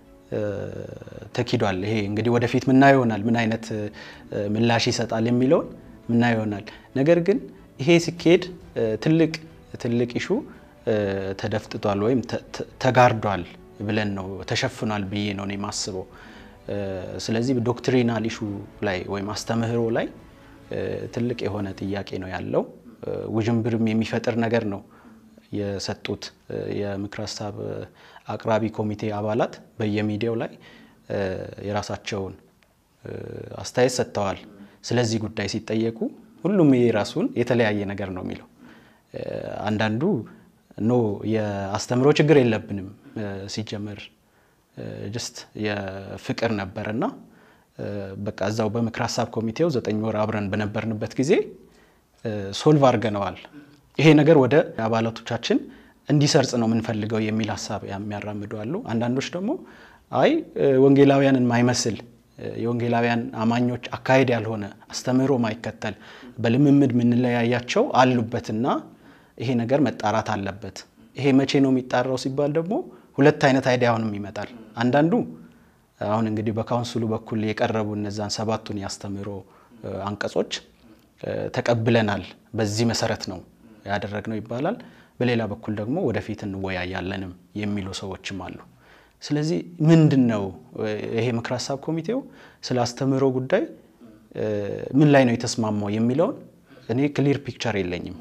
ተኪዷል። ይሄ እንግዲህ ወደፊት ምናየው ይሆናል ምን አይነት ምላሽ ይሰጣል የሚለውን ምናየው ይሆናል። ነገር ግን ይሄ ሲኬድ ትልቅ ትልቅ ኢሹ ተደፍጥቷል ወይም ተጋርዷል ብለን ነው ተሸፍኗል ብዬ ነው የማስበው። ስለዚህ ዶክትሪናል ኢሹ ላይ ወይም አስተምህሮ ላይ ትልቅ የሆነ ጥያቄ ነው ያለው። ውጅንብርም የሚፈጥር ነገር ነው የሰጡት የምክር ሀሳብ አቅራቢ ኮሚቴ አባላት በየሚዲያው ላይ የራሳቸውን አስተያየት ሰጥተዋል። ስለዚህ ጉዳይ ሲጠየቁ ሁሉም የራሱን የተለያየ ነገር ነው የሚለው። አንዳንዱ ኖ የአስተምሮ ችግር የለብንም ሲጀመር ጀስት የፍቅር ነበርና በቃ እዛው በምክር ሀሳብ ኮሚቴው 9 ወር አብረን በነበርንበት ጊዜ ሶልቭ አድርገነዋል። ይሄ ነገር ወደ አባላቶቻችን እንዲሰርጽ ነው የምንፈልገው የሚል ሐሳብ የሚያራምዱ አሉ። አንዳንዶች ደግሞ አይ ወንጌላውያንን ማይመስል የወንጌላውያን አማኞች አካሄድ ያልሆነ አስተምህሮ ማይከተል በልምምድ ምንለያያቸው አሉበትና ይሄ ነገር መጣራት አለበት። ይሄ መቼ ነው የሚጣራው ሲባል ደግሞ ሁለት አይነት አይዲያውንም ይመጣል። አንዳንዱ አሁን እንግዲህ በካውንስሉ በኩል የቀረቡ እነዛን 7ቱን ያስተምሮ አንቀጾች ተቀብለናል በዚህ መሰረት ነው ያደረግነው ይባላል። በሌላ በኩል ደግሞ ወደፊት እንወያያለንም የሚሉ ሰዎችም አሉ። ስለዚህ ምንድነው ይሄ ምክር ሀሳብ ኮሚቴው ስለ አስተምህሮ ጉዳይ ምን ላይ ነው የተስማማው የሚለው እኔ ክሊር ፒክቸር የለኝም።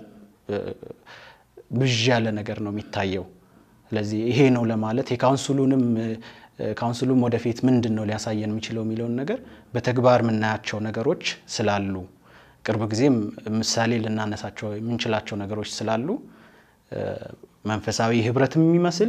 ብዥ ያለ ነገር ነው የሚታየው። ስለዚህ ይሄ ነው ለማለት የካውንስሉም ወደፊት ምንድነው ሊያሳየን የሚችለው የሚለውን ነገር በተግባር ምናያቸው ነገሮች ስላሉ ቅርብ ጊዜም ምሳሌ ልናነሳቸው የምንችላቸው ነገሮች ስላሉ መንፈሳዊ ህብረትም የሚመስል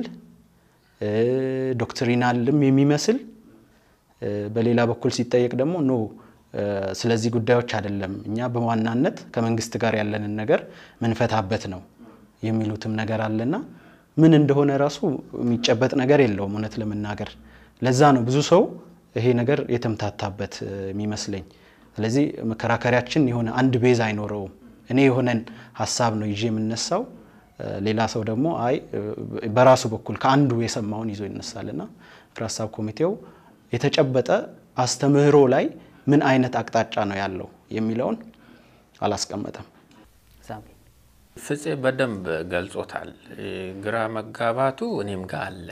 ዶክትሪናልም የሚመስል በሌላ በኩል ሲጠየቅ ደግሞ ኖ ስለዚህ ጉዳዮች አይደለም እኛ በዋናነት ከመንግስት ጋር ያለንን ነገር መንፈታበት ነው የሚሉትም ነገር አለና ምን እንደሆነ ራሱ የሚጨበጥ ነገር የለውም እውነት ለመናገር። ለዛ ነው ብዙ ሰው ይሄ ነገር የተምታታበት የሚመስለኝ። ስለዚህ መከራከሪያችን የሆነ አንድ ቤዝ አይኖረውም። እኔ የሆነን ሐሳብ ነው ይዤ የምነሳው፣ ሌላ ሰው ደግሞ አይ በራሱ በኩል ከአንዱ የሰማውን ይዞ ይነሳልና ምክር ሀሳብ ኮሚቴው የተጨበጠ አስተምህሮ ላይ ምን አይነት አቅጣጫ ነው ያለው የሚለውን አላስቀመጠም። ፍፄ በደንብ ገልጾታል። ግራ መጋባቱ እኔም ጋር አለ።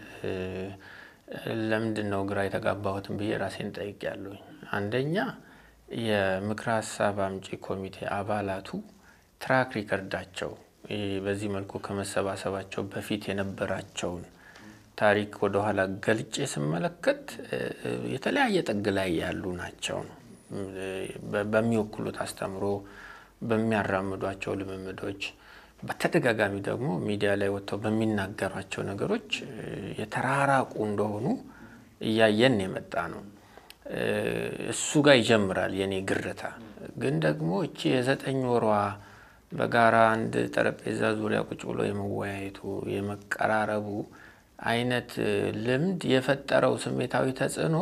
ለምንድነው ግራ የተጋባሁትን ብዬ ራሴን ጠይቄያለሁ። አንደኛ የምክር ሀሳብ አምጪ ኮሚቴ አባላቱ ትራክ ሪከርዳቸው በዚህ መልኩ ከመሰባሰባቸው በፊት የነበራቸውን ታሪክ ወደ ኋላ ገልጬ ስመለከት የተለያየ ጥግ ላይ ያሉ ናቸው። በሚወክሉት አስተምሮ በሚያራምዷቸው ልምምዶች በተደጋጋሚ ደግሞ ሚዲያ ላይ ወጥተው በሚናገሯቸው ነገሮች የተራራቁ እንደሆኑ እያየን የመጣ ነው። እሱ ጋር ይጀምራል የኔ ግርታ። ግን ደግሞ እቺ የ9 ወሯ በጋራ አንድ ጠረጴዛ ዙሪያ ቁጭ ብሎ የመወያየቱ የመቀራረቡ አይነት ልምድ የፈጠረው ስሜታዊ ተጽዕኖ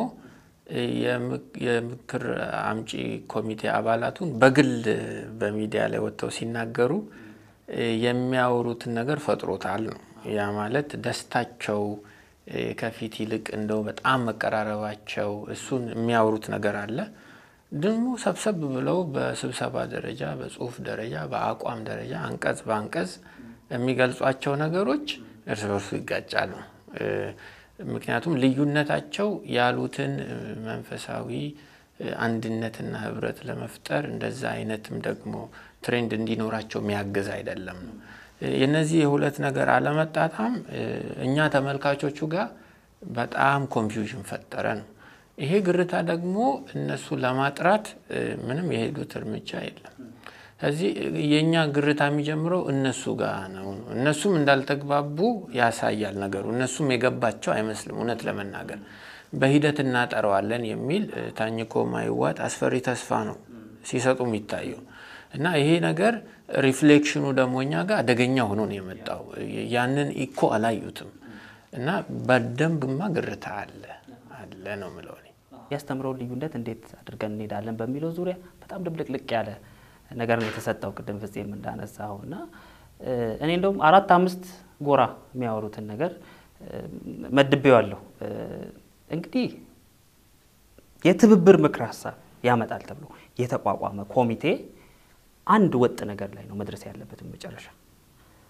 የምክር አምጪ ኮሚቴ አባላቱን በግል በሚዲያ ላይ ወጥተው ሲናገሩ የሚያወሩት ነገር ፈጥሮታል ነው። ያ ማለት ደስታቸው ከፊት ይልቅ እንደው በጣም መቀራረባቸው እሱን የሚያወሩት ነገር አለ። ደግሞ ሰብሰብ ብለው በስብሰባ ደረጃ በጽሁፍ ደረጃ በአቋም ደረጃ አንቀጽ በአንቀጽ የሚገልጿቸው ነገሮች እርስ በርሱ ይጋጫሉ። ምክንያቱም ልዩነታቸው ያሉትን መንፈሳዊ አንድነትና ህብረት ለመፍጠር እንደዛ አይነትም ደግሞ ትሬንድ እንዲኖራቸው የሚያግዝ አይደለም ነው። የነዚህ የሁለት ነገር አለመጣጣም እኛ ተመልካቾቹ ጋር በጣም ኮንፊውዥን ፈጠረ ነው። ይሄ ግርታ ደግሞ እነሱ ለማጥራት ምንም የሄዱት እርምጃ የለም። ስለዚህ የኛ ግርታ የሚጀምረው እነሱ ጋር ነው። እነሱም እንዳልተግባቡ ያሳያል ነገሩ። እነሱም የገባቸው አይመስልም እውነት ለመናገር። በሂደት እናጠራዋለን የሚል ታኝኮ ማይዋጥ አስፈሪ ተስፋ ነው ሲሰጡም ይታየው እና ይሄ ነገር ሪፍሌክሽኑ ደሞኛ ጋር አደገኛ ሆኖ ነው የመጣው። ያንን ኢኮ አላዩትም እና በደንብማ ግርታ አለ ነው ማለት ነው። ያስተምረው ልዩነት እንዴት አድርገን እንሄዳለን በሚለው ዙሪያ በጣም ድብልቅልቅ ያለ ነገር ነው የተሰጠው። ቅድም ፍፄም እንዳነሳውና እኔ እንደውም 4-5 ጎራ የሚያወሩትን ነገር መድቤዋለሁ። እንግዲህ የትብብር ምክር ሀሳብ ያመጣል ተብሎ የተቋቋመ ኮሚቴ አንድ ወጥ ነገር ላይ ነው መድረስ ያለበት መጨረሻ።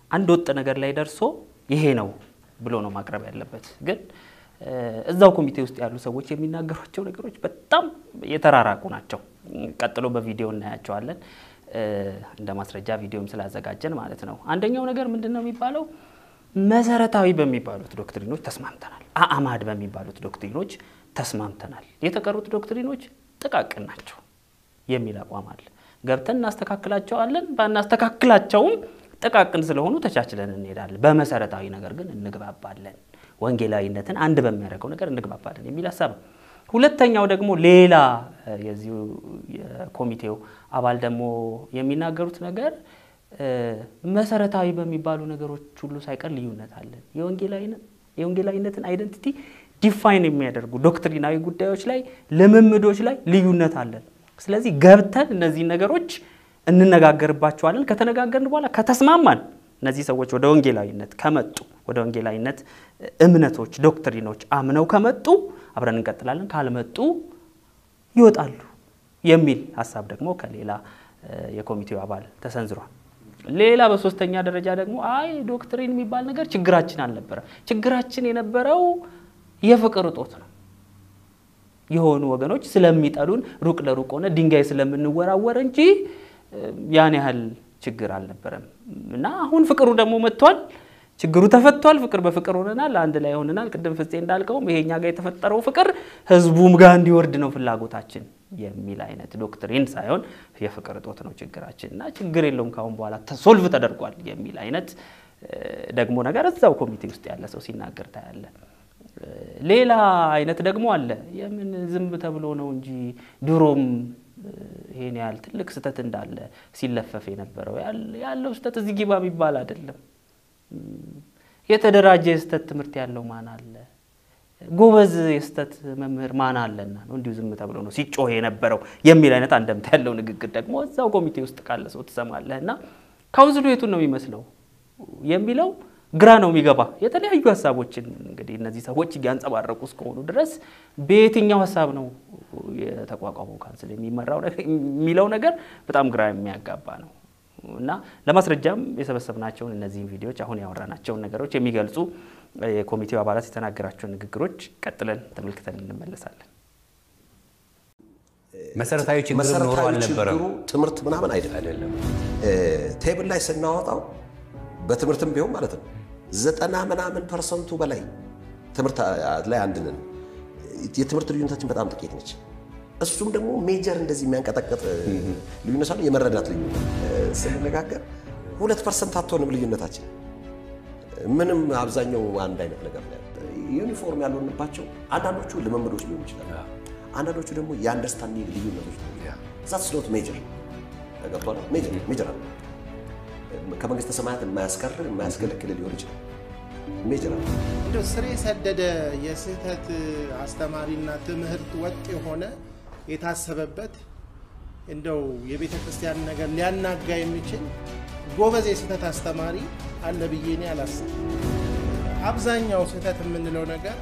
አንድ ወጥ ነገር ላይ ደርሶ ይሄ ነው ብሎ ነው ማቅረብ ያለበት ግን እዛው ኮሚቴ ውስጥ ያሉ ሰዎች የሚናገሯቸው ነገሮች በጣም የተራራቁ ናቸው ቀጥሎ በቪዲዮ እናያቸዋለን እንደ ማስረጃ ቪዲዮም ስላዘጋጀን ማለት ነው አንደኛው ነገር ምንድነው የሚባለው መሰረታዊ በሚባሉት ዶክትሪኖች ተስማምተናል አማድ በሚባሉት ዶክትሪኖች ተስማምተናል የተቀሩት ዶክትሪኖች ጥቃቅን ናቸው የሚል አቋም አለ ገብተን እናስተካክላቸዋለን ባናስተካክላቸውም ጥቃቅን ስለሆኑ ተቻችለን እንሄዳለን በመሰረታዊ ነገር ግን እንግባባለን ወንጌላዊነትን አንድ በሚያደርገው ነገር እንግባባለን የሚል ሐሳብ ሁለተኛው ደግሞ ሌላ የዚሁ የኮሚቴው አባል ደግሞ የሚናገሩት ነገር መሰረታዊ በሚባሉ ነገሮች ሁሉ ሳይቀር ልዩነት አለ የወንጌላዊነትን አይደንቲቲ ዲፋይን የሚያደርጉ ዶክትሪናዊ ጉዳዮች ላይ ለምምዶች ላይ ልዩነት አለ ስለዚህ ገብተን እነዚህ ነገሮች እንነጋገርባቸዋለን ከተነጋገርን በኋላ ከተስማማን እነዚህ ሰዎች ወደ ወንጌላዊነት ከመጡ ወደ ወንጌላዊነት እምነቶች ዶክትሪኖች አምነው ከመጡ አብረን እንቀጥላለን ካልመጡ ይወጣሉ የሚል ሐሳብ ደግሞ ከሌላ የኮሚቴው አባል ተሰንዝሯል ሌላ በሶስተኛ ደረጃ ደግሞ አይ ዶክትሪን የሚባል ነገር ችግራችን አልነበረ ችግራችን የነበረው የፍቅር እጦት ነው የሆኑ ወገኖች ስለሚጠሉን ሩቅ ለሩቅ ሆነ ድንጋይ ስለምንወራወር እንጂ ያን ያህል ችግር አልነበረም እና አሁን ፍቅሩ ደግሞ መጥቷል ችግሩ ተፈቷል ፍቅር በፍቅር ሆነናል አንድ ላይ ሆነናል ቅድም ፍፄ እንዳልከው ይሄኛ ጋር የተፈጠረው ፍቅር ህዝቡም ጋር እንዲወርድ ነው ፍላጎታችን የሚል አይነት ዶክትሪን ሳይሆን የፍቅር እጦት ነው ችግራችንና ችግር የለውም ካሁን በኋላ ሶልቭ ተደርጓል የሚል አይነት ደግሞ ነገር እዛው ኮሚቴ ውስጥ ያለ ሰው ሲናገር ታያለ ሌላ አይነት ደግሞ አለ የምን ዝም ተብሎ ነው እንጂ ድሮም ይሄን ያህል ትልቅ ስተት እንዳለ ሲለፈፍ የነበረው ያለው ስተት እዚህ ግባ የሚባል አይደለም የተደራጀ ስተት ትምርት ያለው ማን አለ ጎበዝ የስተት መምህር ማን አለና ነው እንዲሁ ዝም ተብሎ ነው ሲጮህ የነበረው የሚል አይነት አንደምታ ያለው ንግግር ደግሞ እዛው ኮሚቴ ውስጥ ካለ ሰው ተሰማለህና ካውንስሉ የቱን ነው የሚመስለው የሚለው ግራ ነው የሚገባ የተለያዩ ሐሳቦችን እንግዲህ እነዚህ ሰዎች ያንጸባረቁ እስከሆኑ ድረስ በየትኛው ሐሳብ ነው የተቋቋመው ካውንስል የሚለው ነገር በጣም ግራ የሚያጋባ ነው እና ለማስረጃም የሰበሰብናቸው እነዚህ ቪዲዮዎች አሁን ያወራናቸው ነገሮች የሚገልጹ የኮሚቴው አባላት የተናገራቸው ንግግሮች ቀጥለን ተመልክተን እንመለሳለን መሰረታዊ ችግር ኖሮ አልነበረም ትምርት ምናምን አይደለም ቴብል ላይ ስናወጣው በትምርትም ቢሆን ማለት ነው 90% በላይ ትምርት ላይ አንድነን የትምርት ልዩነታችን በጣም ጥቂት ነች እሱም ደግሞ ሜጀር እንደዚህ የሚያንቀጠቀጥ ልዩነት አለ የመረዳት ልዩነት ስንነጋገር 2% አትሆንም ልዩነታችን ምንም አብዛኛው አንድ አይነት ነገር ነው ዩኒፎርም ያልሆንባቸው አንዳንዶቹ ለመመዶች ሊሆን ይችላል አንዳንዶቹ ደግሞ የአንደርስታንዲንግ ልዩነቶች that's not major ተገብቷል ሜጀር አለ ከመንግስተ ሰማያት የማያስከለክል ሊሆን ይችላል ሜጀር አለ እንደው ስሬ ሰደደ የስህተት አስተማሪና ትምህርት ወጥ የሆነ የታሰበበት እንደው የቤተ ክርስቲያን ነገር ሊያናጋ የሚችል ጎበዝ የስህተት አስተማሪ አለ ብዬኔ አላስብም አብዛኛው ስህተት የምንለው ነገር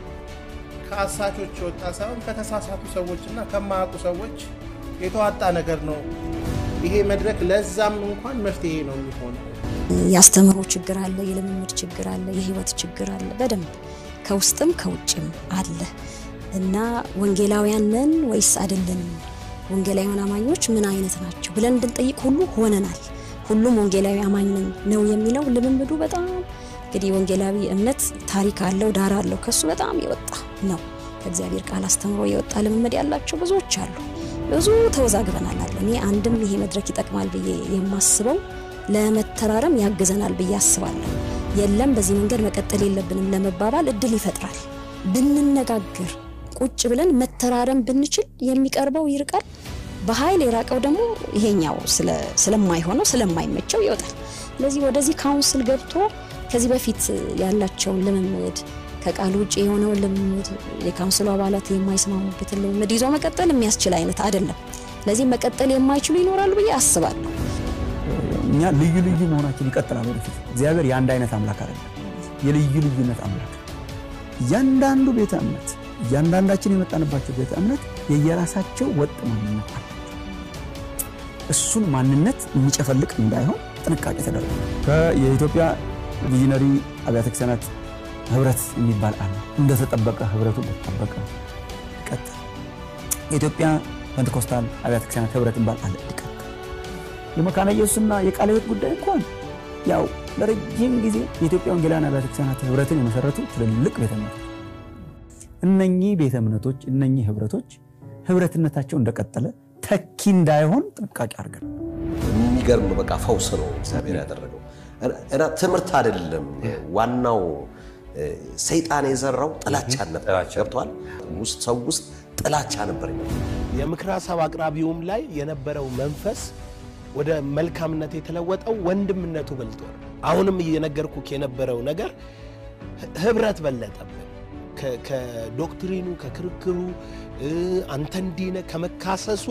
ከአሳቾች ወጣ ሳይሆን ከተሳሳቱ ሰዎችና ከማያውቁ ሰዎች የተዋጣ ነገር ነው ይሄ መድረክ ለዛም እንኳን መፍትሄ ነው የሚሆነው ያስተምሩ ችግር አለ የለምምድ ችግር አለ የህይወት ችግር አለ በደንብ ከውስጥም ከውጭም አለ እና ወንጌላውያን ነን ወይስ አይደለንም ወንጌላውያን አማኞች ምን አይነት ናቸው ብለን እንድንጠይቅ ሁሉ ሆነናል ሁሉም ወንጌላዊ አማኝ ነው የሚለው ልምምዱ በጣም እንግዲህ ወንጌላዊ እምነት ታሪክ አለው ዳራ አለው ከሱ በጣም የወጣ ነው ከእግዚአብሔር ቃል አስተምሮ የወጣ ልምምድ ያላቸው ብዙዎች አሉ ብዙ ተወዛግበናል እኔ አንድም ይሄ መድረክ ይጠቅማል ብዬ የማስበው ለመተራረም ያገዘናል ብዬ አስባለሁ የለም በዚህ መንገድ መቀጠል የለብንም ለመባባል እድል ይፈጥራል ብንነጋገር ቁጭ ብለን መተራረም ብንችል የሚቀርበው ይርቃል በኃይል የራቀው ደግሞ ይሄኛው ስለማይሆነው ስለማይመቸው ይወጣል ስለዚህ ወደዚህ ካውንስል ገብቶ ከዚህ በፊት ያላቸው ልምምድ ከቃል ውጪ የሆነው ልምምድ የካውንስሉ አባላት የማይስማሙበት ልምምድ ይዞ መቀጠል የሚያስችል አይነት አይደለም ስለዚህ መቀጠል የማይችሉ ይኖራሉ ብዬ አስባለሁ እኛ ልዩ ልዩ መሆናችን ይቀጥላል ወደፊት እግዚአብሔር ያንድ አይነት አምላክ አይደለም የልዩ ልዩነት አምላክ ያንዳንዱ ቤተ እምነት ያንዳንዳችን የመጣንባቸው ቤተ እምነት የየራሳቸው ወጥ ማንነት አላቸው እሱን ማንነት የሚጨፈልቅ እንዳይሆን ጥንቃቄ ተደርጎ የኢትዮጵያ ቪዥነሪ አብያተ ክርስቲያናት ህብረት የሚባል አለ። እንደተጠበቀ ህብረቱ እንደተጠበቀ ይቀጥል። የኢትዮጵያ ፔንቴኮስታል አብያተ ክርስቲያናት ህብረት የሚባል አለ ይቀጥል። የመካነ ኢየሱስና የቃለ ሕይወት ጉዳይ እንኳን ያው ለረጅም ጊዜ የኢትዮጵያ ወንጌላውያን አብያተ ክርስቲያናት ህብረትን የመሰረቱ ትልልቅ ቤተ እምነቶች እነኚህ ቤተ እምነቶች እነኚህ ህብረቶች ህብረትነታቸው እንደቀጠለ ተኪ እንዳይሆን ጥንቃቄ አድርገን የሚገርም በቃ ፈውስ ነው እግዚአብሔር ያደረገው። እና ትምህርት አይደለም ዋናው ሰይጣን የዘራው ጥላቻ ነበር። ገብቷል ሰው ውስጥ ጥላቻ ነበር። የምክር ሐሳብ አቅራቢውም ላይ የነበረው መንፈስ ወደ መልካምነት የተለወጠው ወንድምነቱ በልጦ አሁንም እየነገርኩክ የነበረው ነገር ህብረት በለጠብን ከዶክትሪኑ ከክርክሩ አንተ እንዲነ ከመካሰሱ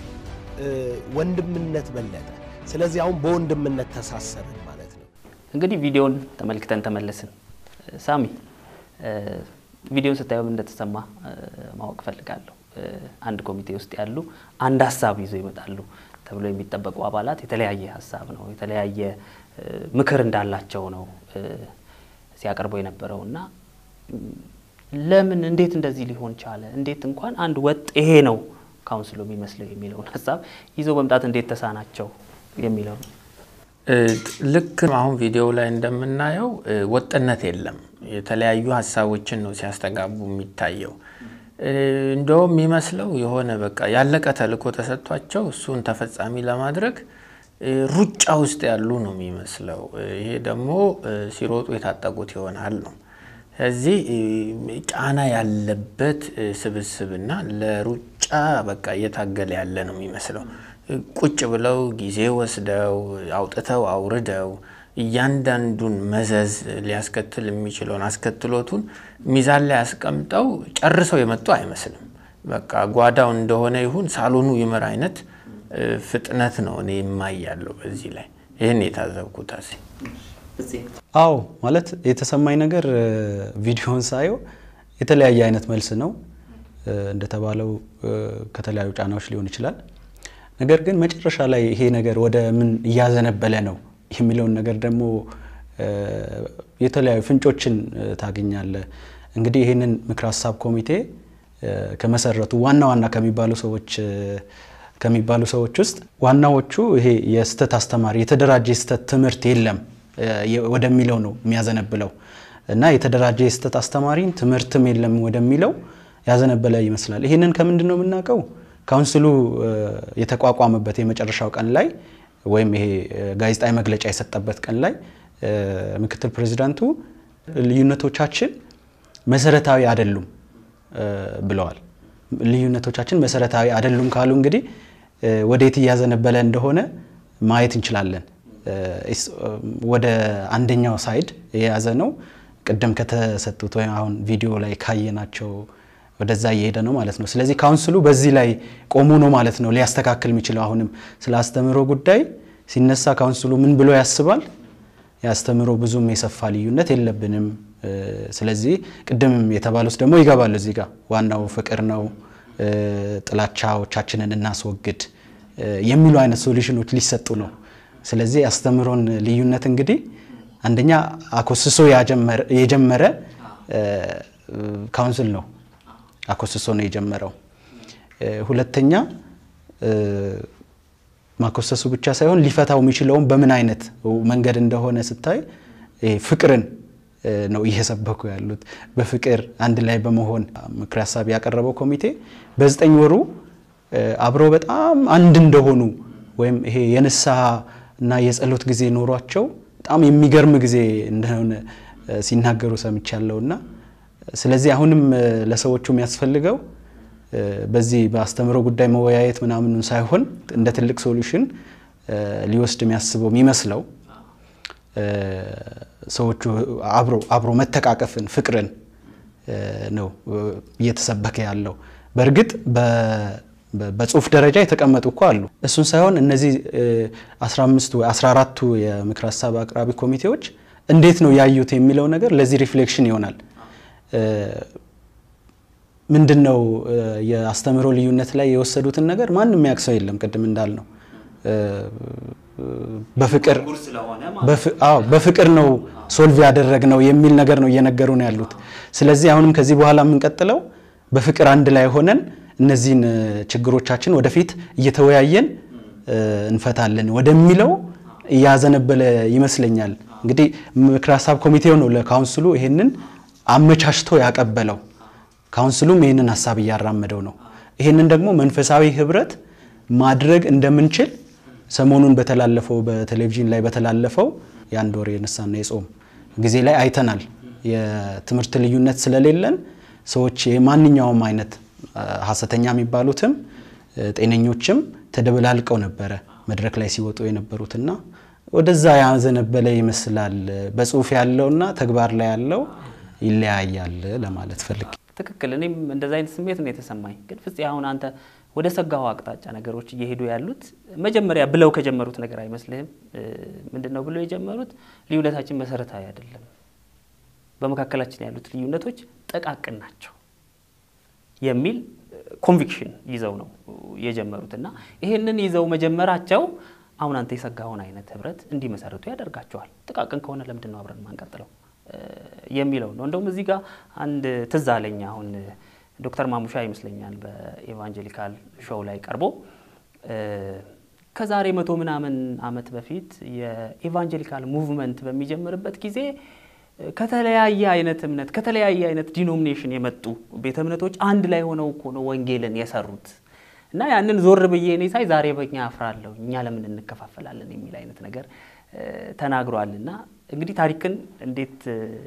ወንድምነት በለጠ። ስለዚህ አሁን በወንድምነት ተሳሰረን ማለት ነው። እንግዲህ ቪዲዮን ተመልክተን ተመለስን። ሳሚ ቪዲዮን ስታዩም እንደተሰማ ማወቅ ፈልጋለሁ። አንድ ኮሚቴ ውስጥ ያሉ አንድ ሐሳብ ይዘው ይመጣሉ ተብሎ የሚጠበቁ አባላት የተለያየ ሐሳብ ነው የተለያየ ምክር እንዳላቸው ነው ሲያቀርቡ የነበረውና ለምን እንዴት እንደዚህ ሊሆን ቻለ እንዴት እንኳን አንድ ወጥ ይሄ ነው ካውንስሉ የሚመስለው የሚለውን ሐሳብ ይዘው መምጣት እንዴት ተሳናቸው የሚለው ልክ አሁን ቪዲዮ ላይ እንደምናየው ወጥነት የለም። የተለያዩ ሐሳቦችን ነው ሲያስተጋቡ የሚታየው። እንደውም የሚመስለው የሆነ በቃ ያለቀ ተልእኮ ተሰጥቷቸው እሱን ተፈጻሚ ለማድረግ ሩጫ ውስጥ ያሉ ነው የሚመስለው። ይሄ ደግሞ ሲሮጡ የታጠቁት ይሆናል ነው። ስለዚህ ጫና ያለበት ስብስብና ለሩጫ በቃ እየታገለ ያለ ነው የሚመስለው። ቁጭ ብለው ጊዜ ወስደው አውጥተው አውርደው እያንዳንዱን መዘዝ ሊያስከትል የሚችለውን አስከትሎቱን ሚዛን ላይ አስቀምጠው ጨርሰው የመጡ አይመስልም። በቃ ጓዳው እንደሆነ ይሁን ሳሎኑ ይመር አይነት ፍጥነት ነው እኔ የማያለው በዚህ ላይ ይሄን የታዘብኩት አሲ አው ማለት የተሰማኝ ነገር ቪዲዮን ሳየው የተለያየ አይነት መልስ ነው እንደተባለው ከተለያዩ ጫናዎች ሊሆን ይችላል። ነገር ግን መጨረሻ ላይ ይሄ ነገር ወደ ምን ያዘነበለ ነው የሚለውን ነገር ደግሞ የተለያዩ ፍንጮችን ታገኛለ። እንግዲህ ይሄንን ምክር ሐሳብ ኮሚቴ ከመሰረቱ ዋና ከሚባሉ ሰዎች ውስጥ ዋናዎቹ ይሄ የስተት አስተማሪ የተደራጀ ስተት ትምህርት የለም ወደሚለው ነው የሚያዘነብለው እና የተደራጀ ስተት አስተማሪን ትምህርትም የለም ወደሚለው ያዘነበለ ይመስላል። ይሄንን ከምንድነው የምናውቀው? ካውንስሉ የተቋቋመበት የመጨረሻው ቀን ላይ ወይም ይሄ ጋዜጣዊ መግለጫ የሰጠበት ቀን ላይ ምክትል ፕሬዝዳንቱ ልዩነቶቻችን መሰረታዊ አይደሉም ብለዋል። ልዩነቶቻችን መሰረታዊ አይደሉም ካሉ እንግዲህ ወዴት ያዘነበለ እንደሆነ ማየት እንችላለን። ወደ አንደኛው ሳይድ የያዘ ነው። ቀደም ከተሰጡት ወይ አሁን ቪዲዮ ላይ ካየናቸው ወደዛ እየሄደ ነው ማለት ነው። ስለዚህ ካውንስሉ በዚህ ላይ ቆሞ ነው ማለት ነው ሊያስተካክል የሚችለው። አሁንም ስለ አስተምሮ ጉዳይ ሲነሳ ካውንስሉ ምን ብሎ ያስባል? ያስተምሮ ብዙም የሰፋ ልዩነት የለብንም። ስለዚህ ቀደም የተባሉት ደግሞ ይገባሉ እዚህ ጋር ዋናው ፍቅር ነው፣ ጥላቻዎቻችንን እናስወግድ የሚሉ አይነት ሶሉሽኖች ሊሰጡ ነው። ስለዚህ አስተምሮን ልዩነት እንግዲህ አንደኛ አኮስሶ የጀመረ ካውንስል ነው። አኮስሶ ነው የጀመረው። ሁለተኛ ማኮሰሱ ብቻ ሳይሆን ሊፈታው የሚችለው በምን አይነት መንገድ እንደሆነ ስታይ ፍቅርን ነው እየሰበኩ ያሉት። በፍቅር አንድ ላይ በመሆን ምክር ሐሳብ ያቀረበው ኮሚቴ በ9 ወሩ አብረው በጣም አንድ እንደሆኑ ወይም ይሄ የንስሐ እና የጸሎት ጊዜ ኖሯቸው በጣም የሚገርም ጊዜ እንደሆነ ሲናገሩ ሰምቻለሁና ስለዚህ አሁንም ለሰዎቹ የሚያስፈልገው በዚህ በአስተምሮ ጉዳይ መወያየት ምናምን ሳይሆን እንደ ትልቅ ሶሉሽን ሊወስድ የሚያስበው የሚመስለው ሰዎቹ አብሮ መተቃቀፍን ፍቅርን ነው እየተሰበከ ያለው። በእርግጥ በጽሁፍ ደረጃ የተቀመጡ እኮ አሉ። እሱን ሳይሆን እነዚህ 15 ወይ 14ቱ የምክር ሐሳብ አቅራቢ ኮሚቴዎች እንዴት ነው ያዩት የሚለው ነገር ለዚህ ሪፍሌክሽን ይሆናል። ምንድነው የአስተምሮ ልዩነት ላይ የወሰዱትን ነገር ማንንም ያክሰው የለም። ቀደም እንዳልነው በፍቅር በፍቅር ነው ሶልቭ ያደረግነው የሚል ነገር ነው እየነገሩን ያሉት። ስለዚህ አሁንም ከዚህ በኋላ የምንቀጥለው በፍቅር አንድ ላይ ሆነን እነዚህን ችግሮቻችን ወደፊት እየተወያየን እንፈታለን ወደሚለው ያዘነበለ ይመስለኛል። እንግዲህ ምክር ሀሳብ ኮሚቴው ነው ለካውንስሉ ይሄንን አመቻችቶ ያቀበለው። ካውንስሉም ይሄንን ሐሳብ ያራመደው ነው። ይሄንን ደግሞ መንፈሳዊ ህብረት ማድረግ እንደምንችል ሰሞኑን በተላለፈው በቴሌቪዥን ላይ በተላለፈው የአንድ ወር የንስሐና የጾም ጊዜ ላይ አይተናል። የትምህርት ልዩነት ስለሌለን ሰዎች የማንኛውም አይነት ሐሰተኛ የሚባሉትም ጤነኞችም ተደበላልቀው ነበር መድረክ ላይ ሲወጡ የነበሩትና ወደዛ ያዘነበለ ይመስላል። በጽሁፍ ያለውና ተግባር ላይ ያለው ይለያያል ለማለት ፈልጌ። ትክክል። እኔም እንደዛ አይነት ስሜት ነው የተሰማኝ። ግን ፍፄ አሁን አንተ ወደ ሰጋው አቅጣጫ ነገሮች እየሄዱ ያሉት መጀመሪያ ብለው ከጀመሩት ነገር አይመስልህም? ምንድነው ብለው የጀመሩት? ልዩነታችን መሰረታዊ አይደለም፣ በመካከላችን ያሉት ልዩነቶች ጥቃቅን ናቸው የሚል ኮንቪክሽን ይዘው ነው የጀመሩትና ይሄንን ይዘው መጀመራቸው አሁን አንተ የሰጋውን አይነት ህብረት እንዲመሰርቱ ያደርጋቸዋል። ጥቃቅን ከሆነ ለምንድን ነው አብረን ማንቀጥለው የሚለው ነው። እንደውም እዚህ ጋር አንድ ትዝ አለኝ። አሁን ዶክተር ማሙሻ ይመስለኛል በኢቫንጀሊካል ሾው ላይ ቀርቦ ከዛሬ 100 ምናምን አመት በፊት የኢቫንጀሊካል ሙቭመንት በሚጀምርበት ጊዜ ከተለያየ አይነት እምነት ከተለያየ አይነት ዲኖሚኔሽን የመጡ ቤተ እምነቶች አንድ ላይ ሆነው እኮ ነው ወንጌልን የሰሩት እና ያንን ዞር ብዬ እኔ ሳይ ዛሬ በእኛ አፍራለሁ እኛ ለምን እንከፋፈላለን የሚል አይነት ነገር ተናግሯልና እንግዲህ ታሪክን እንዴት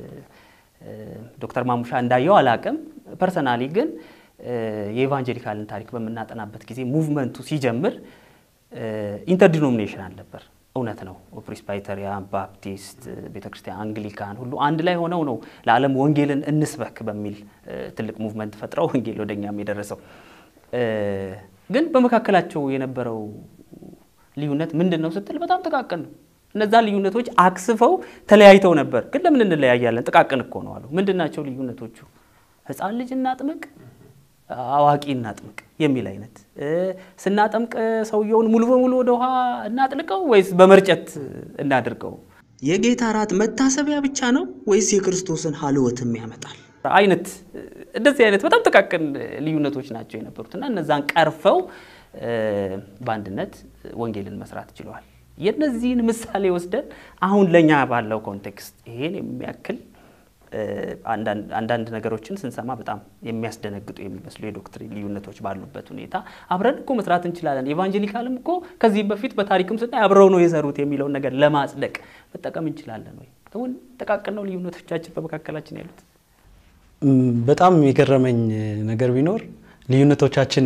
ዶክተር ማሙሻ እንዳየው አላቀም። ፐርሰናሊ ግን የኢቫንጀሊካልን ታሪክ በመናጠናበት ጊዜ ሙቭመንቱ ሲጀምር ኢንተርዲኖሚኔሽናል ነበር። እውነት ነው። ፕሬስባይተሪያን፣ ባፕቲስት፣ ቤተክርስቲያን፣ አንግሊካን ሁሉ አንድ ላይ ሆነው ነው ለዓለም ወንጌልን እንስበክ በሚል ትልቅ ሙቭመንት ፈጥረው ወንጌል ወደኛም የደረሰው። ግን በመካከላቸው የነበረው ልዩነት ምንድነው ስትል በጣም ጥቃቅን ነው። እነዛ ልዩነቶች አክስፈው ተለያይተው ነበር። ግን ለምን እንለያያለን? ጥቃቅን እኮ ነው አሉ። ምንድናቸው ልዩነቶቹ? ህፃን ልጅ እናጥምቅ፣ አዋቂ እናጥምቅ የሚል አይነት ስናጠምቅ ሰውየውን ሙሉ በሙሉ ወደ ውሃ እናጥልቀው ወይስ በመርጨት እናድርገው? የጌታ ራት መታሰቢያ ብቻ ነው ወይስ የክርስቶስን ሐልወትም ያመጣል? አይነት እንደዚህ አይነት በጣም ጥቃቅን ልዩነቶች ናቸው የነበሩትና እነዛን ቀርፈው በአንድነት ወንጌልን መስራት ችለዋል። የነዚህን ምሳሌ ወስደን አሁን ለኛ ባለው ኮንቴክስት ይሄን የሚያክል አንዳንድ ነገሮችን ስንሰማ በጣም የሚያስደነግጡ የሚመስሉ የዶክትሪን ልዩነቶች ባሉበት ሁኔታ አብረን እኮ መስራት እንችላለን። ኢቫንጀሊካልም እኮ ከዚህ በፊት በታሪክም ስናይ አብረው ነው የሰሩት የሚለውን ነገር ለማጽደቅ መጠቀም እንችላለን ወይ? አሁን ጥቃቅን ነው ልዩነቶቻችን በመካከላችን ያሉት። በጣም የገረመኝ ነገር ቢኖር ልዩነቶቻችን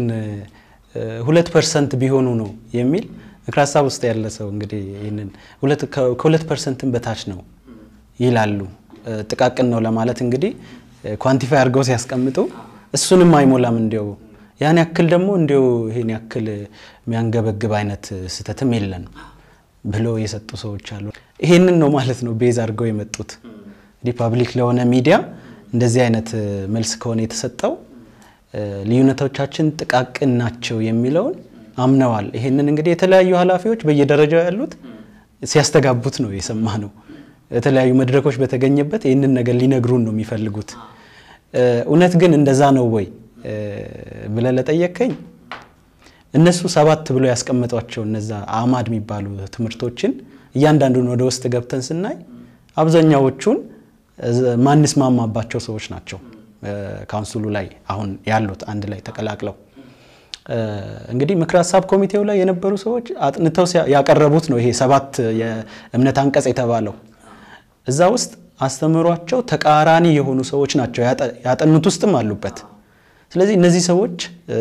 2% ቢሆኑ ነው የሚል ምክር ሀሳብ ውስጥ ያለ ሰው እንግዲህ ይሄንን ከ2% በታች ነው ይላሉ። ጥቃቅን ነው ለማለት እንግዲህ ኳንቲፋይ አድርገው ሲያስቀምጡ እሱንም አይሞላም እንዲያው ያን ያክል ደግሞ እንዲያው ይሄን ያክል የሚያንገበግብ አይነት ስተትም የለን ብሎ የሰጡ ሰዎች አሉ። ይሄንን ነው ማለት ነው ቤዝ አድርገው የመጡት። እንግዲህ ፐብሊክ ለሆነ ሚዲያ እንደዚህ አይነት መልስ ከሆነ የተሰጠው ልዩነቶቻችን ጥቃቅን ናቸው የሚለውን አምነዋል። ይሄንን እንግዲህ የተለያዩ ኃላፊዎች በየደረጃው ያሉት ሲያስተጋቡት ነው የሰማነው። የተለያዩ መድረኮች በተገኘበት ይሄንን ነገር ሊነግሩን ነው የሚፈልጉት። እውነት ግን እንደዛ ነው ወይ ብለ ለጠየቀኝ እነሱ 7 ብሎ ያስቀምጧቸው እነዛ አማድ የሚባሉ ትምህርቶችን እያንዳንዱን ወደ ውስጥ ገብተን ስናይ አብዛኛዎቹን ማንስማማባቸው ሰዎች ናቸው ካውንስሉ ላይ አሁን ያሉት አንድ ላይ ተቀላቅለው። እንግዲህ ምክር ሀሳብ ኮሚቴው ላይ የነበሩ ሰዎች አጥንተው ያቀረቡት ነው ይሄ 7 የእምነት አንቀጽ የተባለው። እዛ ውስጥ አስተምሯቸው ተቃራኒ የሆኑ ሰዎች ናቸው ያጠኑት ውስጥም አሉበት። ስለዚህ እነዚህ ሰዎች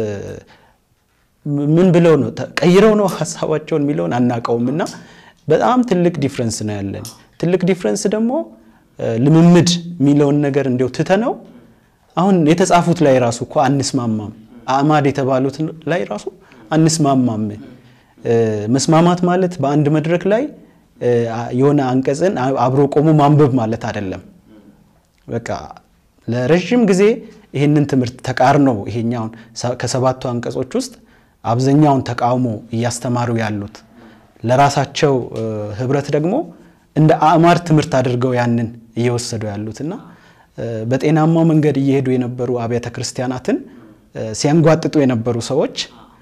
ምን ብለው ነው ቀይረው ነው ሐሳባቸውን ሚሊዮን አናቀውምና በጣም ትልቅ ዲፈረንስ ነው ያለን። ትልቅ ዲፈረንስ ደግሞ ልምምድ ሚሊዮን ነገር እንዲው ትተነው አሁን የተጻፉት ላይ ራሱ እኮ አንስማማም። አማድ የተባሉት ላይ ራሱ አንስማማም። መስማማት ማለት በአንድ መድረክ ላይ የሆነ አንቀጽን አብሮ ቆሞ ማንበብ ማለት አይደለም። በቃ ለረጅም ጊዜ ይሄንን ትምህርት ተቃርነው ይሄኛውን ከ7ቱ አንቀጾች ውስጥ አብዛኛውን ተቃውሞ ያስተማሩ ያሉት ለራሳቸው ህብረት ደግሞ እንደ አእማር ትምህርት አድርገው ያንን እየወሰዱ ያሉትና በጤናማው መንገድ እየሄዱ የነበሩ አብያተ ክርስቲያናትን ሲያንጓጥጡ የነበሩ ሰዎች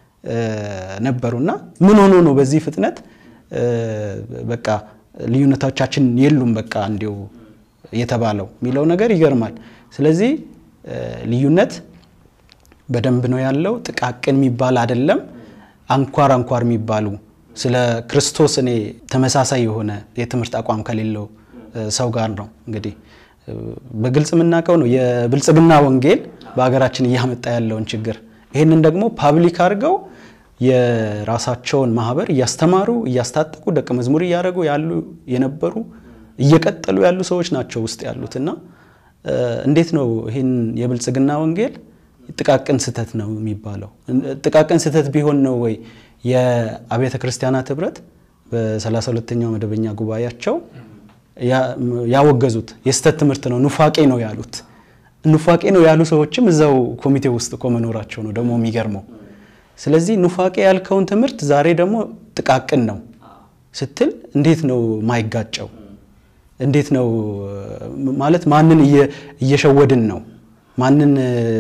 ነበሩና ምን ሆኖ ነው በዚህ ፍጥነት በቃ ልዩነቶቻችን የሉም በቃ እንዲው የተባለው ሚለው ነገር ይገርማል። ስለዚህ ልዩነት በደንብ ነው ያለው። ጥቃቅን የሚባል አይደለም። አንኳር የሚባሉ ስለ ክርስቶስ እኔ ተመሳሳይ የሆነ የትምህርት አቋም ከሌለው ሰው ጋር ነው እንግዲህ በግልጽ ምናቀው ነው የብልጽግና ወንጌል በአገራችን እያመጣ ያለውን ችግር። ይሄንን ደግሞ ፓብሊክ አድርገው የራሳቸውን ማህበር እያስተማሩ እያስታጠቁ ደቀ መዝሙር ያያረጉ ያሉ የነበሩ እየቀጠሉ ያሉ ሰዎች ናቸው ውስጥ ያሉትና እንዴት ነው ይሄን የብልጽግና ወንጌል ጥቃቅን ስተት ነው የሚባለው? ጥቃቅን ስተት ቢሆን ነው ወይ የአብያተ ክርስቲያናት ህብረት በ32ኛው መደበኛ ጉባኤያቸው ያወገዙት? የስተት ትምህርት ነው ኑፋቄ ነው ያሉት። ኑፋቄ ነው ያሉ ሰዎችም እዛው ኮሚቴ ውስጥ ቆመኖራቸው ነው ደግሞ የሚገርመው። ስለዚህ ኑፋቄ ያልከውን ትምህርት ዛሬ ደግሞ ጥቃቅን ነው ስትል እንዴት ነው ማይጋጨው? እንዴት ነው ማለት ማንን እየሸወድን ነው? ማንን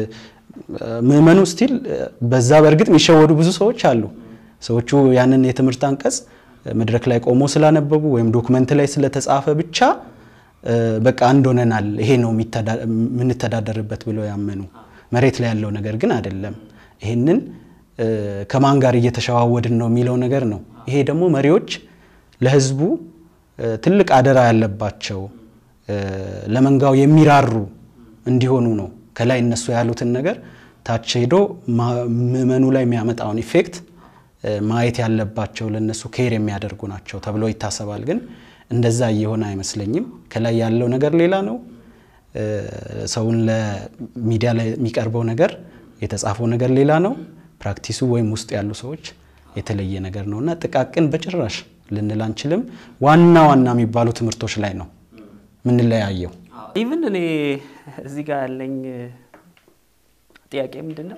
ምእመኑ ስቲል በዛ በርግጥ የሚሸወዱ ብዙ ሰዎች አሉ። ሰዎቹ ያንን የትምህርት አንቀጽ መድረክ ላይ ቆሞ ስላነበቡ ወይም ዶክመንት ላይ ስለተጻፈ ብቻ በቃ አንዶነናል ይሄ ነው ምንተዳደርበት ብለው ያመኑ መሬት ላይ ያለው ነገር ግን አይደለም። ይሄንን ከማን ጋር እየተሸዋወድን ነው የሚለው ነገር ነው። ይሄ ደግሞ መሪዎች ለህዝቡ ትልቅ አደራ ያለባቸው ለመንጋው የሚራሩ እንዲሆኑ ነው። ከላይ እነሱ ያሉትን ነገር ታች ሄዶ ምእመኑ ላይ የሚያመጣውን ኢፌክት ማየት ያለባቸው ለነሱ ኬር የሚያደርጉ ናቸው ተብሎ ይታሰባል። ግን እንደዛ እየሆነ አይመስለኝም። ከላይ ያለው ነገር ሌላ ነው። ሰውን ለሚዲያ ላይ የሚቀርበው ነገር የተጻፈው ነገር ሌላ ነው። ፕራክቲሱ ወይም ውስጥ ያሉ ሰዎች የተለየ ነገር ነውና ጥቃቅን በጭራሽ ልንል አንችልም። ዋና የሚባሉ ትምህርቶች ላይ ነው ምን ለያየው። ኢቭን እኔ እዚህ ጋር ያለኝ ጥያቄ ምንድነው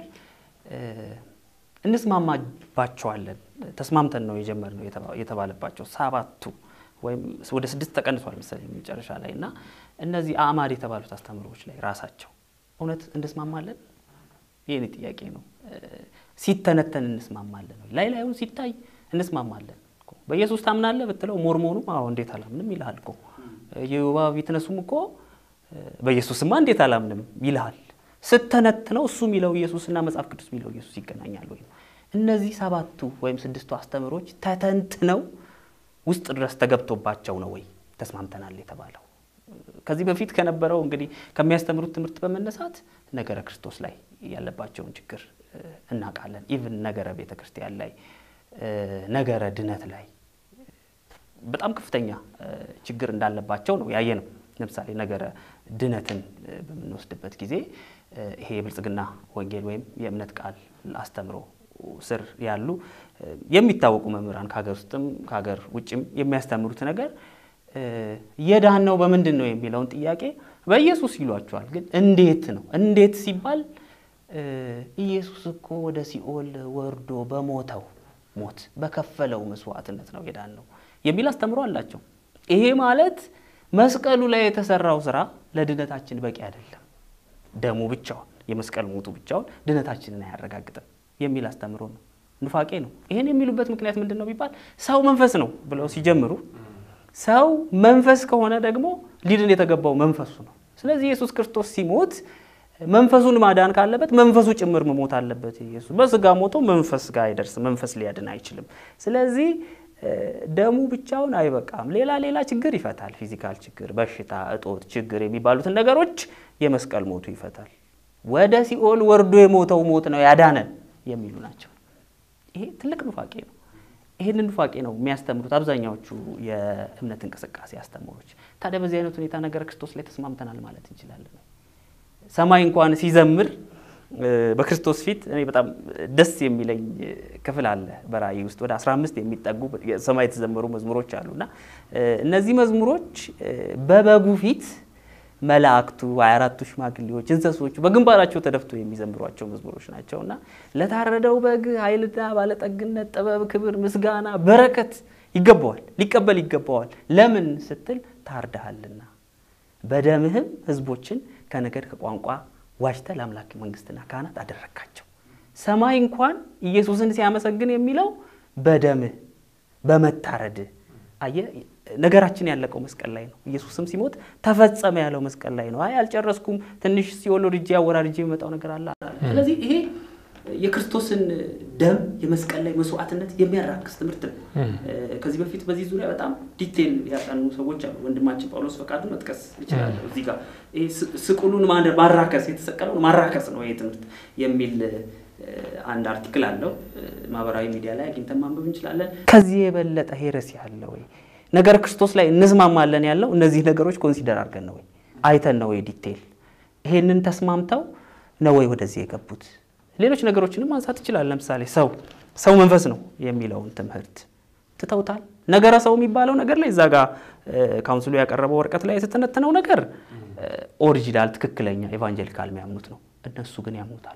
እንስማማባቸዋለን ተስማምተን ነው የጀመርነው የተባለባቸው ሰባቱ ወይም ወደ 6 ተቀንሷል መሰለኝ መጨረሻ ላይና እነዚህ አማሪ የተባሉት አስተምሮች ላይ ራሳቸው እውነት እንስማማለን? የኔ ጥያቄ ነው። ሲተነተን እንስማማለን ወይ? ላይላዩን ሲታይ እንስማማለን እኮ። በኢየሱስ ታምናለህ ብትለው ሞርሞኑ አዎ እንዴት አላምንም ይልሃል እኮ። የዮባ ቢትነሱም እኮ በኢየሱስማ እንዴት አላምንም ይልሃል። ስተነተነው እሱ ሚለው ኢየሱስና መጽሐፍ ቅዱስ ሚለው ኢየሱስ ይገናኛል ወይ? እነዚህ ሰባቱ ወይም 6ቱ አስተምሮች ተተንትነው ውስጥ ድረስ ተገብቶባቸው ነው ወይ ተስማምተናል የተባለው? ከዚህ በፊት ከነበረው እንግዲህ ከሚያስተምሩት ትምህርት በመነሳት ነገረ ክርስቶስ ላይ ያለባቸውን ችግር እናቃለን። ኢቭን ነገረ ቤተክርስቲያን ላይ ነገረ ድነት ላይ በጣም ከፍተኛ ችግር እንዳለባቸው ነው ያየነው። ለምሳሌ ነገረ ድነትን በመንወስድበት ጊዜ ይሄ የብልጽግና ወንጌል ወይም የእምነት ቃል አስተምሮ ስር ያሉ የሚታወቁ መምህራን ከሀገር ውስጥም ከሀገር ውጭም የሚያስተምሩት ነገር የዳን ነው በመንድን ነው የሚለውን ጥያቄ በኢየሱስ ይሏቸዋል። ግን እንዴት ነው? እንዴት ሲባል ኢየሱስ እኮ ወደ ሲኦል ወርዶ በሞተው ሞት በከፈለው መስዋዕትነት ነው የዳን ነው የሚል አስተምሮ አላቸው። ይሄ ማለት መስቀሉ ላይ የተሰራው ስራ ለድነታችን በቂ አይደለም። ደሙ ብቻውን የመስቀል ሞቱ ብቻውን ድነታችንን አያረጋግጥም የሚል አስተምሮ ነው። ኑፋቄ ነው። ይሄን የሚሉበት ምክንያት ምንድነው ቢባል ሰው መንፈስ ነው ብለው ሲጀምሩ ሰው መንፈስ ከሆነ ደግሞ ሊድን የተገባው መንፈሱ ነው። ስለዚህ ኢየሱስ ክርስቶስ ሲሞት መንፈሱን ማዳን ካለበት መንፈሱ ጭምር መሞት አለበት። ኢየሱስ በስጋ ሞቶ መንፈስ ጋር አይደርስ፣ መንፈስ ሊያድን አይችልም። ስለዚህ ደሙ ብቻውን አይበቃም። ሌላ ችግር ይፈታል። ፊዚካል ችግር፣ በሽታ፣ እጦት ችግር የሚባሉትን ነገሮች የመስቀል ሞቱ ይፈታል። ወደ ሲኦል ወርዶ የሞተው ሞት ነው ያዳነን የሚሉ ናቸው። ይሄ ትልቅ ኑፋቄ ነው። ይሄንን ኑፋቄ ነው የሚያስተምሩት አብዛኛዎቹ የእምነት እንቅስቃሴ አስተምሮች። ታዲያ በዚህ አይነት ሁኔታ ነገረ ክርስቶስ ላይ ተስማምተናል ማለት እንችላለን? ሰማይ እንኳን ሲዘምር በክርስቶስ ፊት እኔ በጣም ደስ የሚለኝ ክፍል አለ በራእይ ውስጥ ወደ 15 የሚጠጉ ሰማይ የተዘመሩ መዝሙሮች አሉና እነዚህ መዝሙሮች በበጉ ፊት መላእክቱ 24ቱ ሽማግሌዎች እንስሶቹ በግንባራቸው ተደፍተው የሚዘምሯቸው መዝሙሮች ናቸውና ለታረደው በግ ኃይልና ባለጠግነት፣ ጥበብ፣ ክብር፣ ምስጋና፣ በረከት ይገባዋል፣ ሊቀበል ይገባዋል። ለምን ስትል ታርደሃልና በደምህም ህዝቦችን ከነገድ ከቋንቋ ዋጅተ ለአምላክ መንግስትና ካህናት አደረካቸው። ሰማይ እንኳን ኢየሱስን ሲያመሰግን የሚለው በደምህ በመታረድ አየ ነገራችን ያለቀው መስቀል ላይ ነው። ኢየሱስም ሲሞት ተፈጸመ ያለው መስቀል ላይ ነው። አይ አልጨረስኩም ትንሽ ሲኦል ወርጄ አወራርጄ የመጣው ነገር አለ። ስለዚህ ይሄ የክርስቶስን ደም የመስቀል ላይ መስዋዕትነት የሚያራክስ ትምህርት ነው። ከዚህ በፊት በዚህ ዙሪያ በጣም ዲቴል ያጠኑ ሰዎች አሉ። ወንድማችን ጳውሎስ ፈቃዱ መጥቀስ ይችላል። እዚህ ጋር ይሄ ስቅሉን ማራከስ የተሰቀለውን ማራከስ ነው ይሄ ትምህርት የሚል አንድ አርቲክል አለው። ማህበራዊ ሚዲያ ላይ አግኝተን ማንበብ እንችላለን። ከዚህ የበለጠ ሄረስ ያለው ወይ ነገር ክርስቶስ ላይ እንዝማማለን ያለው እነዚህ ነገሮች ኮንሲደር አድርገን ነው ወይ አይተን ነው ወይ ዲቴል ይሄንን ተስማምተው ነው ወይ ወደዚህ የገቡት? ሌሎች ነገሮችንም ማንሳት ይችላል። ለምሳሌ ሰው መንፈስ ነው የሚለውን ትምህርት ትተውታል። ነገረ ሰው የሚባለው ነገር ላይ እዛ ጋር ካውንስሉ ያቀረበው ወረቀት ላይ የተተነተነው ነገር ኦሪጂናል ትክክለኛ ኢቫንጀሊካል የሚያምኑት ነው። እነሱ ግን ያምኑታል።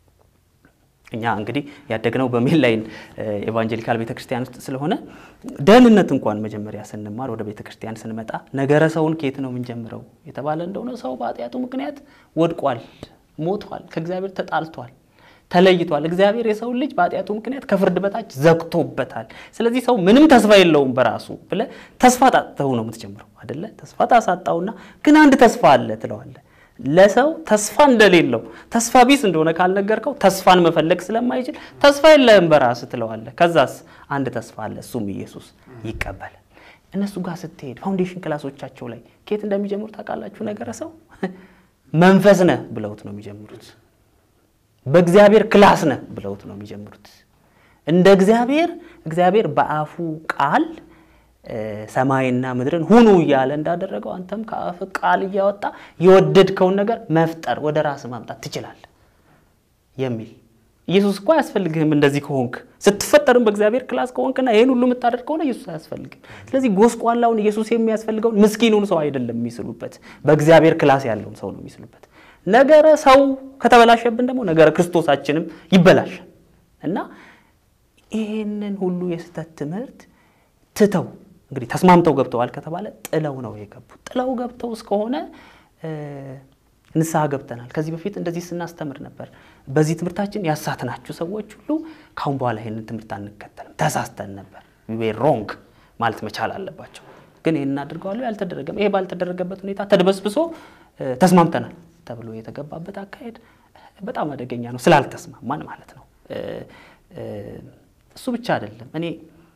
እኛ እንግዲህ ያደግነው በሜንላይን ኢቫንጀሊካል ቤተክርስቲያን ውስጥ ስለሆነ ደህንነት እንኳን መጀመሪያ ስንማር ወደ ቤተክርስቲያን ስንመጣ ነገረ ሰውን ከየት ነው የምንጀምረው የተባለ እንደሆነ ሰው በኃጢአቱ ምክንያት ወድቋል፣ ሞቷል፣ ከእግዚአብሔር ተጣልቷል፣ ተለይቷል። እግዚአብሔር የሰው ልጅ በኃጢአቱ ምክንያት ከፍርድ በታች ዘግቶበታል። ስለዚህ ሰው ምንም ተስፋ የለውም በራሱ ብለ ተስፋ ታጣው ነው የምትጀምረው አይደለ? ተስፋ ታሳጣውና ግን አንድ ተስፋ አለ ትለዋለ። ለሰው ተስፋ እንደሌለው ተስፋ ቢስ እንደሆነ ካልነገርከው ተስፋን መፈለግ ስለማይችል ተስፋ የለህም በራስ ትለዋለ። ከዛስ አንድ ተስፋ አለ፣ እሱም ኢየሱስ ይቀበል። እነሱ ጋር ስትሄድ ፋውንዴሽን ክላሶቻቸው ላይ ከየት እንደሚጀምሩ ታውቃላችሁ? ነገረ ሰው መንፈስ ነህ ብለውት ነው የሚጀምሩት። በእግዚአብሔር ክላስ ነህ ብለውት ነው የሚጀምሩት። እንደ እግዚአብሔር በአፉ ቃል ሰማይና ምድርን ሁኑ ያለ እንዳደረገው አንተም ከአፍ ቃል ያወጣ የወደድከውን ነገር መፍጠር ወደ ራስ ማምጣት ትችላለህ የሚል ኢየሱስ እኮ ያስፈልግህም። እንደዚህ ከሆንክ ስትፈጠርም በእግዚአብሔር ክላስ ከሆንክና ይሄን ሁሉ የምታደርግ ከሆነ ኢየሱስ አያስፈልግም። ስለዚህ ጎስቋላውን ኢየሱስ የሚያስፈልገውን ምስኪኑን ሰው አይደለም የሚስሉበት፣ በእግዚአብሔር ክላስ ያለውን ሰው ነው የሚስሉበት። ነገረ ሰው ከተበላሸብን ደግሞ ነገረ ክርስቶሳችንም ይበላሻል። እና ይሄንን ሁሉ የስተት ትምህርት ትተው እንግዲህ ተስማምተው ገብተዋል ከተባለ ጥለው ነው የገቡት። ጥለው ገብተው እስከሆነ ንስሐ ገብተናል። ከዚህ በፊት እንደዚህ ስናስተምር ነበር። በዚህ ትምህርታችን ያሳተናችሁ ሰዎች ሁሉ ካሁን በኋላ ይሄንን ትምህርት አንከተልም፣ ተሳስተን ነበር፣ we wrong ማለት መቻል አለባቸው። ግን ይሄን አድርገዋል ያልተደረገም ይሄ ባልተደረገበት ሁኔታ ተድበስብሶ ተስማምተናል ተብሎ የተገባበት አካሄድ በጣም አደገኛ ነው፣ ስላልተስማማን ማለት ነው። እሱ ብቻ አይደለም። እኔ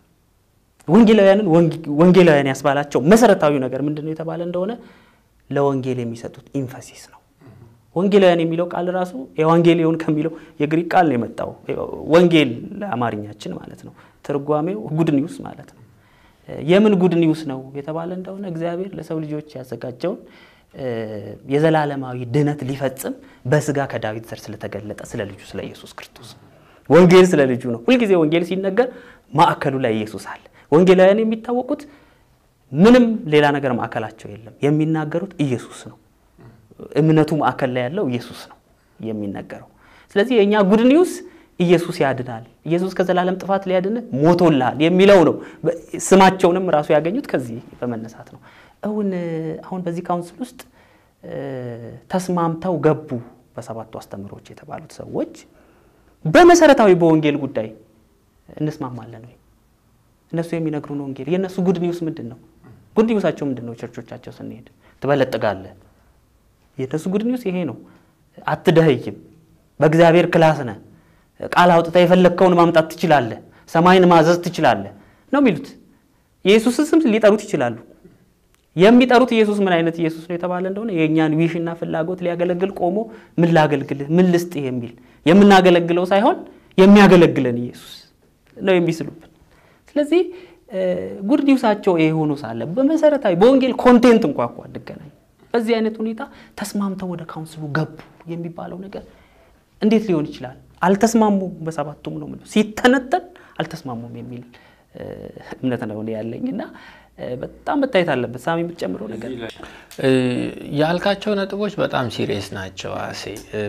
ወንጌላውያን ያስባላቸው መሰረታዊ ነገር ምንድነው የተባለ እንደሆነ ለወንጌል የሚሰጡት ኢንፈሲስ ነው። ወንጌላውያን የሚለው ቃል ራሱ ኤቫንጌሊዮን ከሚለው የግሪክ ቃል ነው የመጣው። ወንጌል ለአማርኛችን ማለት ነው። ትርጓሜው ጉድ ኒውስ ማለት ነው። የምን ጉድ ኒውስ ነው የተባለ እንደሆነ እግዚአብሔር ለሰው ልጆች ያዘጋጀውን የዘላለማዊ ድነት ሊፈጽም በስጋ ከዳዊት ዘር ስለተገለጠ ስለ ልጁ ስለ ኢየሱስ ክርስቶስ ወንጌል ስለ ልጁ ነው። ሁሉ ጊዜ ወንጌል ሲነገር ማዕከሉ ላይ ኢየሱስ አለ። ወንጌላውያን የሚታወቁት ምንም ሌላ ነገር ማዕከላቸው የለም፣ የሚናገሩት ኢየሱስ ነው። እምነቱ ማዕከል ላይ ያለው ኢየሱስ ነው የሚነገረው። ስለዚህ የኛ ጉድ ኒውስ ኢየሱስ ያድናል፣ ኢየሱስ ከዘላለም ጥፋት ሊያድን ሞቶልሃል የሚለው ነው። ስማቸውንም ራሱ ያገኙት ከዚህ በመነሳት ነው። አሁን በዚህ ካውንስል ውስጥ ተስማምተው ገቡ በሰባቱ አስተምሮች የተባሉት ሰዎች በመሰረታዊ በወንጌል ጉዳይ እንስማማለን ወይ? እነሱ የሚነግሩን ወንጌል የነሱ ጉድ ኒውስ ምንድነው? ጉድ ኒውሳቸው ምንድነው? ቸርቾቻቸው ስንሄድ ትበለጥጋለህ። የነሱ ጉድ ኒውስ ይሄ ነው። አትደህይም፣ በእግዚአብሔር ክላስ ነህ፣ ቃል አውጥተህ የፈለከውን ማምጣት ትችላለህ፣ ሰማይን ማዘዝ ትችላለህ ነው የሚሉት። ኢየሱስን ስም ሊጠሩት ይችላሉ። የሚጠሩት ኢየሱስ ምን አይነት ኢየሱስ ነው የተባለ እንደሆነ የኛን ዊሽና ፍላጎት ሊያገለግል ቆሞ ምን ላገልግልህ ምን ልስጥ የሚል የምናገለግለው ሳይሆን የሚያገለግለን ኢየሱስ ነው የሚስሉብን። ስለዚህ ጉድ ኒውሳቸው ይሄ ሆኖ ሳለ በመሰረታዊ በወንጌል ኮንቴንት እንኳን አድገናኝ በዚህ አይነት ሁኔታ ተስማምተው ወደ ካውንስሉ ገቡ የሚባለው ነገር እንዴት ሊሆን ይችላል? አልተስማሙም። በሰባቱም ነው ማለት ሲተነተን አልተስማሙም የሚል እምነት ነው ያለኝና በጣም መታየት አለበት። ሳሚ የምትጨምረው ነገር ያልካቸው ነጥቦች በጣም ሲሪየስ ናቸው። አሴ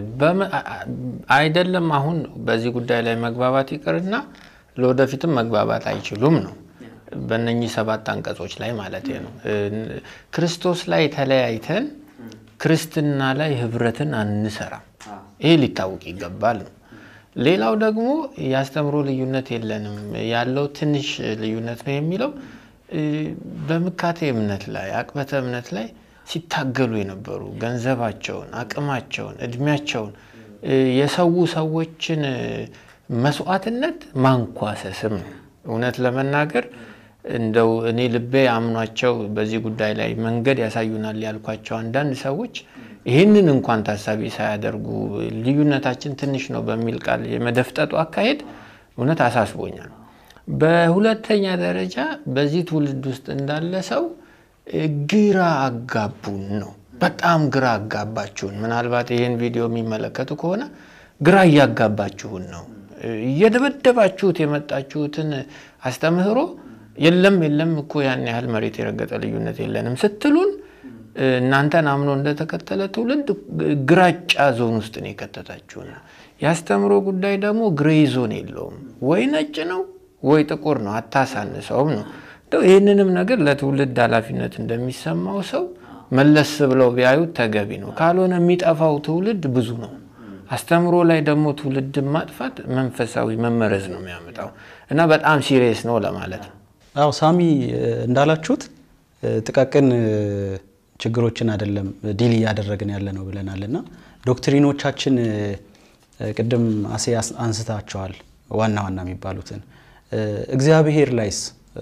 አይደለም አሁን በዚህ ጉዳይ ላይ መግባባት ይቅርና ለወደፊትም መግባባት አይችሉም ነው። በእነኚህ 7 አንቀጾች ላይ ማለት ነው ክርስቶስ ላይ ተለያይተን ክርስትና ላይ ህብረትን አንሰራም ይሄ ሊታወቅ ይገባል ነው ሌላው ደግሞ ያስተምሮ ልዩነት የለንም ያለው ትንሽ ልዩነት ነው የሚለው በመካተ እምነት ላይ አቅበተ እምነት ላይ ሲታገሉ የነበሩ ገንዘባቸውን አቅማቸውን እድሜያቸውን የሰው ሰዎችን መስዋዕትነት ማንኳሰስም እውነት ለመናገር እንደው እኔ ልቤ አምኗቸው በዚህ ጉዳይ ላይ መንገድ ያሳዩናል ያልኳቸው አንዳንድ ሰዎች ይሄንን እንኳን ታሳቢ ሳያደርጉ ልዩነታችን ትንሽ ነው በሚል ቃል የመደፍጠጡ አካሄድ እውነት አሳስቦኛል በሁለተኛ ደረጃ በዚህ ትውልድ ውስጥ እንዳለ ሰው ግራ አጋቡን ነው በጣም ግራ አጋባችሁን ምናልባት ይሄን ቪዲዮ የሚመለከቱ ከሆነ ግራ ያጋባችሁን ነው እየደበደባችሁት የመጣችሁትን አስተምህሮ የለም እኮ ያን ያህል መሬት የረገጠ ልዩነት የለንም ስትሉን እናንተን አምኖ እንደተከተለ ትውልድ ግራጫ ዞን ውስጥ ነው የከተታችሁና ያስተምሮ ጉዳይ ደግሞ ግሬ ዞን የለውም ወይ ነጭ ነው ወይ ጥቁር ነው አታሳንሰውም ነው ይሄንንም ነገር ለትውልድ ኃላፊነት እንደሚሰማው ሰው መለስ ብለው ቢያዩት ተገቢ ነው ካልሆነ የሚጠፋው ትውልድ ብዙ ነው አስተምሮ ላይ ደግሞ ትውልድ ማጥፋት መንፈሳዊ መመረዝ ነው የሚያመጣው እና በጣም ሲሪየስ ነው ለማለት ነው አው ሳሚ እንዳላችሁት ጥቃቅን ችግሮችን አይደለም ዲል ያደረግን ያለ ነው ብለናልና ዶክትሪኖቻችን ቅድም አንስታቸዋል ዋና የሚባሉትን እግዚአብሔር ላይስ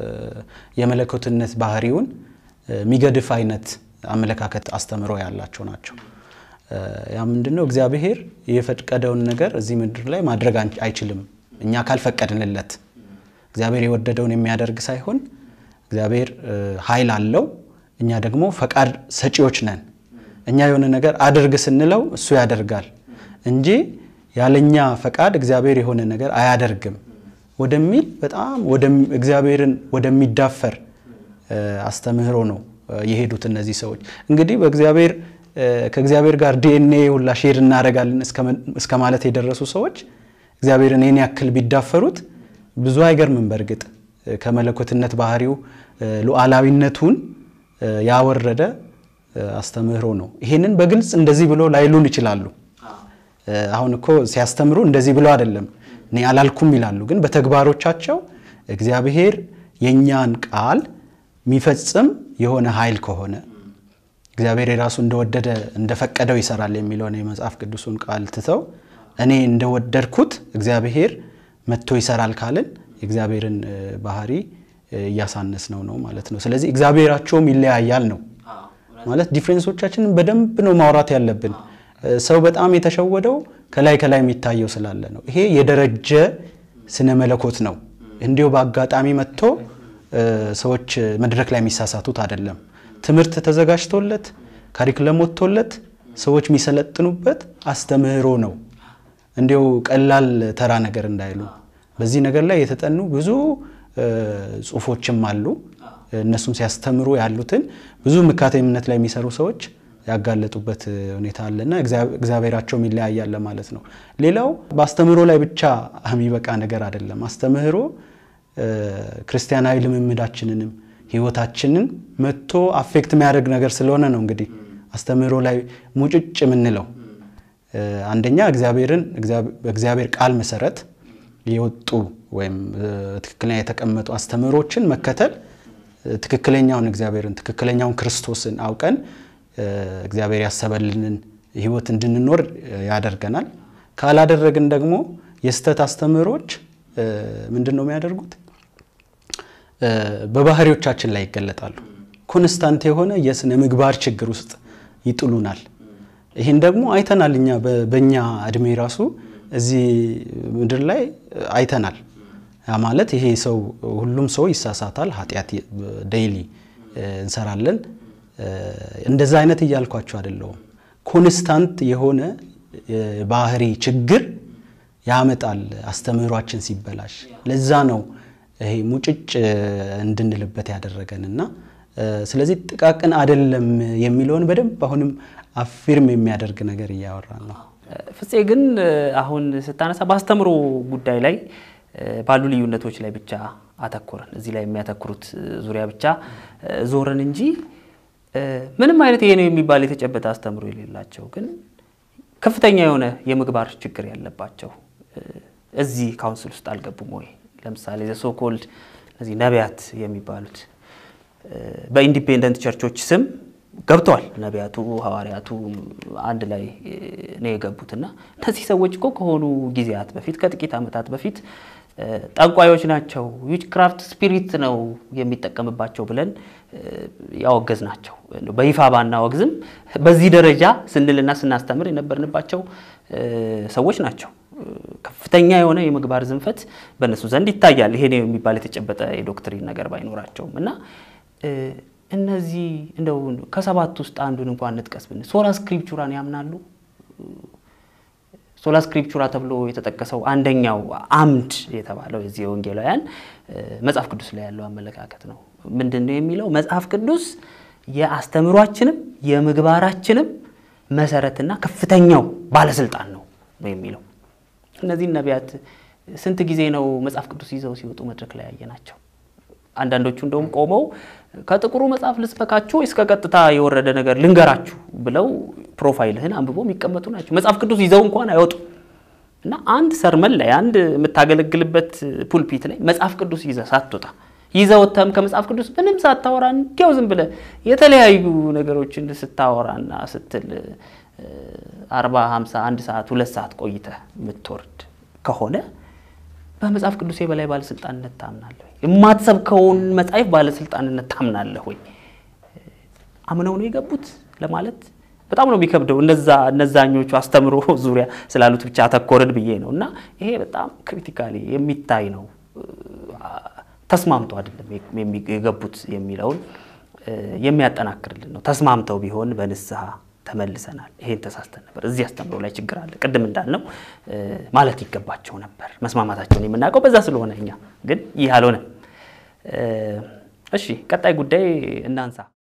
የመለኮትነት ባህሪውን ሚገድፍ አይነት አመለካከት አስተምሮ ያላቸው ናቸው ያ ምንድነው እግዚአብሔር የፈቀደውን ነገር እዚህ ምድር ላይ ማድረግ አይችልም እኛ ካልፈቀድንለት እግዚአብሔር የወደደውን የሚያደርግ ሳይሆን እግዚአብሔር ኃይል አለው እኛ ደግሞ ፈቃድ ሰጪዎች ነን እኛ የሆነ ነገር አድርግ ስንለው እሱ ያደርጋል እንጂ ያለኛ ፈቃድ እግዚአብሔር የሆነ ነገር አያደርግም ወደሚል በጣም እግዚአብሔርን ወደሚዳፈር አስተምህሮ ነው የሄዱት እነዚህ ሰዎች እንግዲህ በእግዚአብሔር ከእግዚአብሔር ጋር ዲኤንኤ ሁላ ሼር እናደርጋለን እስከ ማለት የደረሱ ሰዎች እግዚአብሔርን የኔ ያክል ቢዳፈሩት ብዙ አይገርምም በርግጥ ከመለኮትነት ባህሪው ሉዓላዊነቱን ያወረደ አስተምህሮ ነው ይሄንን በግልጽ እንደዚህ ብሎ ላይሉን ይችላሉ አሁን እኮ ሲያስተምሩ እንደዚህ ብሎ አይደለም እኔ አላልኩም ይላሉ ግን በተግባሮቻቸው እግዚአብሔር የኛን ቃል ሚፈጽም የሆነ ኃይል ከሆነ እግዚአብሔር የራሱ እንደወደደ እንደፈቀደው ይሰራል የሚለውን የመጽሐፍ ቅዱስን ቃል ትተው እኔ እንደወደድኩት እግዚአብሔር መጥቶ ይሰራል ካልን እግዚአብሔርን ባህሪ ያሳነስ ነው ማለት ነው ስለዚህ እግዚአብሔራቸውም ይለያያል ነው ማለት ዲፈረንሶቻችንን በደንብ ነው ማውራት ያለብን ሰው በጣም የተሸወደው ከላይ የሚታየው ስላለ ነው ይሄ የደረጀ ስነ መለኮት ነው እንዲው በአጋጣሚ መጥቶ ሰዎች መድረክ ላይ የሚሳሳቱት አይደለም ትምርት ተዘጋጅቶለት ካሪኩለም ወጥቶለት ሰዎች የሚሰለጥኑበት አስተምህሮ ነው እንዲው ቀላል ተራ ነገር እንዳይሉ በዚህ ነገር ላይ የተጠኑ ብዙ ጽሁፎችም አሉ እነሱም ሲያስተምሩ ያሉትን ብዙ መካተ እምነት ላይ የሚሰሩ ሰዎች ያጋለጡበት ሁኔታ አለና እግዚአብሔራቸውም ይለያያል ማለት ነው ሌላው በአስተምህሮ ላይ ብቻ የሚበቃ ነገር አይደለም አስተምህሮ ክርስቲያናዊ ልምምዳችንንም ህይወታችንን መጥቶ አፌክት የሚያደርግ ነገር ስለሆነ ነው እንግዲህ አስተምህሮ ላይ ሙጭጭ ምንለው አንደኛ እግዚአብሔር ቃል መሰረት የወጡ ወይም ትክክለኛ የተቀመጡ አስተምህሮችን መከተል ትክክለኛውን እግዚአብሔርን ትክክለኛውን ክርስቶስን አውቀን እግዚአብሔር ያሰበልንን ህይወት እንድንኖር ያደርገናል ካላደረግን ደግሞ የስተት አስተምህሮች ምንድነው የሚያደርጉት በባህሪዎቻችን ላይ ይገለጣሉ ኮንስታንት የሆነ የስነ ምግባር ችግር ውስጥ ይጥሉናል ይሄን ደግሞ አይተናልኛ በእኛ እድሜ ራሱ እዚህ ምድር ላይ አይተናል ያ ማለት ይሄ ሰው ሁሉም ሰው ይሳሳታል ኃጢያት ዴይሊ እንሰራለን እንደዛ አይነት ይያልኳቸው አይደለም ኮንስታንት የሆነ ባህሪ ችግር ያመጣል አስተምህሯችን ሲበላሽ ለዛ ነው ይሄ ሙጭጭ እንድንልበት ያደረገንና ስለዚህ ጥቃቅን አይደለም የሚለውን በደንብ አሁንም አፊርም የሚያደርግ ነገር ያወራን ነው ፍፄ ግን አሁን ስታነሳ ባስተምሮ ጉዳይ ላይ ባሉ ልዩነቶች ላይ ብቻ አተኮረን እዚህ ላይ የሚያተኩሩት ዙሪያ ብቻ ዞርን እንጂ ምንም አይነት ይሄ ነው የሚባል የተጨበጠ አስተምሮ የሌላቸው ግን ከፍተኛ የሆነ የምግባር ችግር ያለባቸው እዚህ ካውንስል ውስጥ አልገቡም ወይ? ለምሳሌ ዘ ሶ ኮልድ እዚህ ነቢያት የሚባሉት በኢንዲፔንደንት ቸርቾች ስም ገብተዋል። ነቢያቱ ሐዋርያቱ አንድ ላይ ነው የገቡትና እነዚህ ሰዎች እኮ ከሆኑ ጊዜያት በፊት ከጥቂት ዓመታት በፊት ጠንቋዮች ናቸው ዊችክራፍት ስፒሪት ነው የሚጠቀምባቸው ብለን ያወገዝናቸው በይፋ ባናወግዝም በዚህ ደረጃ ስንልና ስናስተምር የነበርንባቸው ሰዎች ናቸው። ከፍተኛ የሆነ የምግባር ዝንፈት በእነሱ ዘንድ ይታያል። ይሄ ነው የሚባል የተጨበጠ የዶክትሪን ነገር ባይኖራቸውም እና እነዚህ እንደው ከሰባት ውስጥ አንዱን እንኳን እንጥቀስ ብን ሶላ ስክሪፕቹራን ያምናሉ። ሶላ ስክሪፕቹራ ተብሎ የተጠቀሰው አንደኛው አምድ የተባለው የዚህ ወንጌላውያን መጽሐፍ ቅዱስ ላይ ያለው አመለካከት ነው። ምንድነው የሚለው? መጽሐፍ ቅዱስ የአስተምሯችንም የምግባራችንም መሰረትና ከፍተኛው ባለስልጣን ነው የሚለው። እነዚህ ነቢያት ስንት ጊዜ ነው መጽሐፍ ቅዱስ ይዘው ሲወጡ መድረክ ላይ ያየናቸው? አንዳንዶቹ እንደውም ቆመው ከጥቁሩ መጽሐፍ ልስበካችሁ እስከ ቀጥታ የወረደ ነገር ልንገራችሁ ብለው ፕሮፋይልህን አንብቦ የሚቀመጡ ናቸው። መጽሐፍ ቅዱስ ይዘው እንኳን አይወጡ እና አንድ ሰርመን ላይ አንድ የምታገለግልበት ፑልፒት ላይ መጽሐፍ ቅዱስ ይዘህ ሳትወጣ ይዘው ተም ከመጽሐፍ ቅዱስ ምንም ሳታወራ እንዲያው ዝም ብለህ የተለያዩ ነገሮችን ስታወራና ስትል 40 50 1 ሰዓት 2 ሰዓት ቆይተህ የምትወርድ ከሆነ በመጽሐፍ ቅዱስ የበላይ ባለስልጣንነት ታምናለህ ወይ? የማትሰብከውን መጽሐፍ ባለስልጣንነት ታምናለህ ወይ? አምነው ነው የገቡት ለማለት በጣም ነው የሚከብደው። እነዛኞቹ አስተምሮ ዙሪያ ስላሉት ብቻ ተኮረድ ብዬ ነውና ይሄ በጣም ክሪቲካሊ የሚታይ ነው። ተስማምተው አይደለም የሚገቡት የሚለውን የሚያጠናክርልን ነው። ተስማምተው ቢሆን በንስሐ ተመልሰናል ይሄን ተሳስተን ነበር እዚህ አስተምሮ ላይ ችግር አለ ቅድም እንዳልነው ማለት ይገባቸው ነበር። መስማማታቸውን የምናውቀው በዛ ስለሆነ እኛ ግን ይህ አልሆነ። እሺ ቀጣይ ጉዳይ እናንሳ።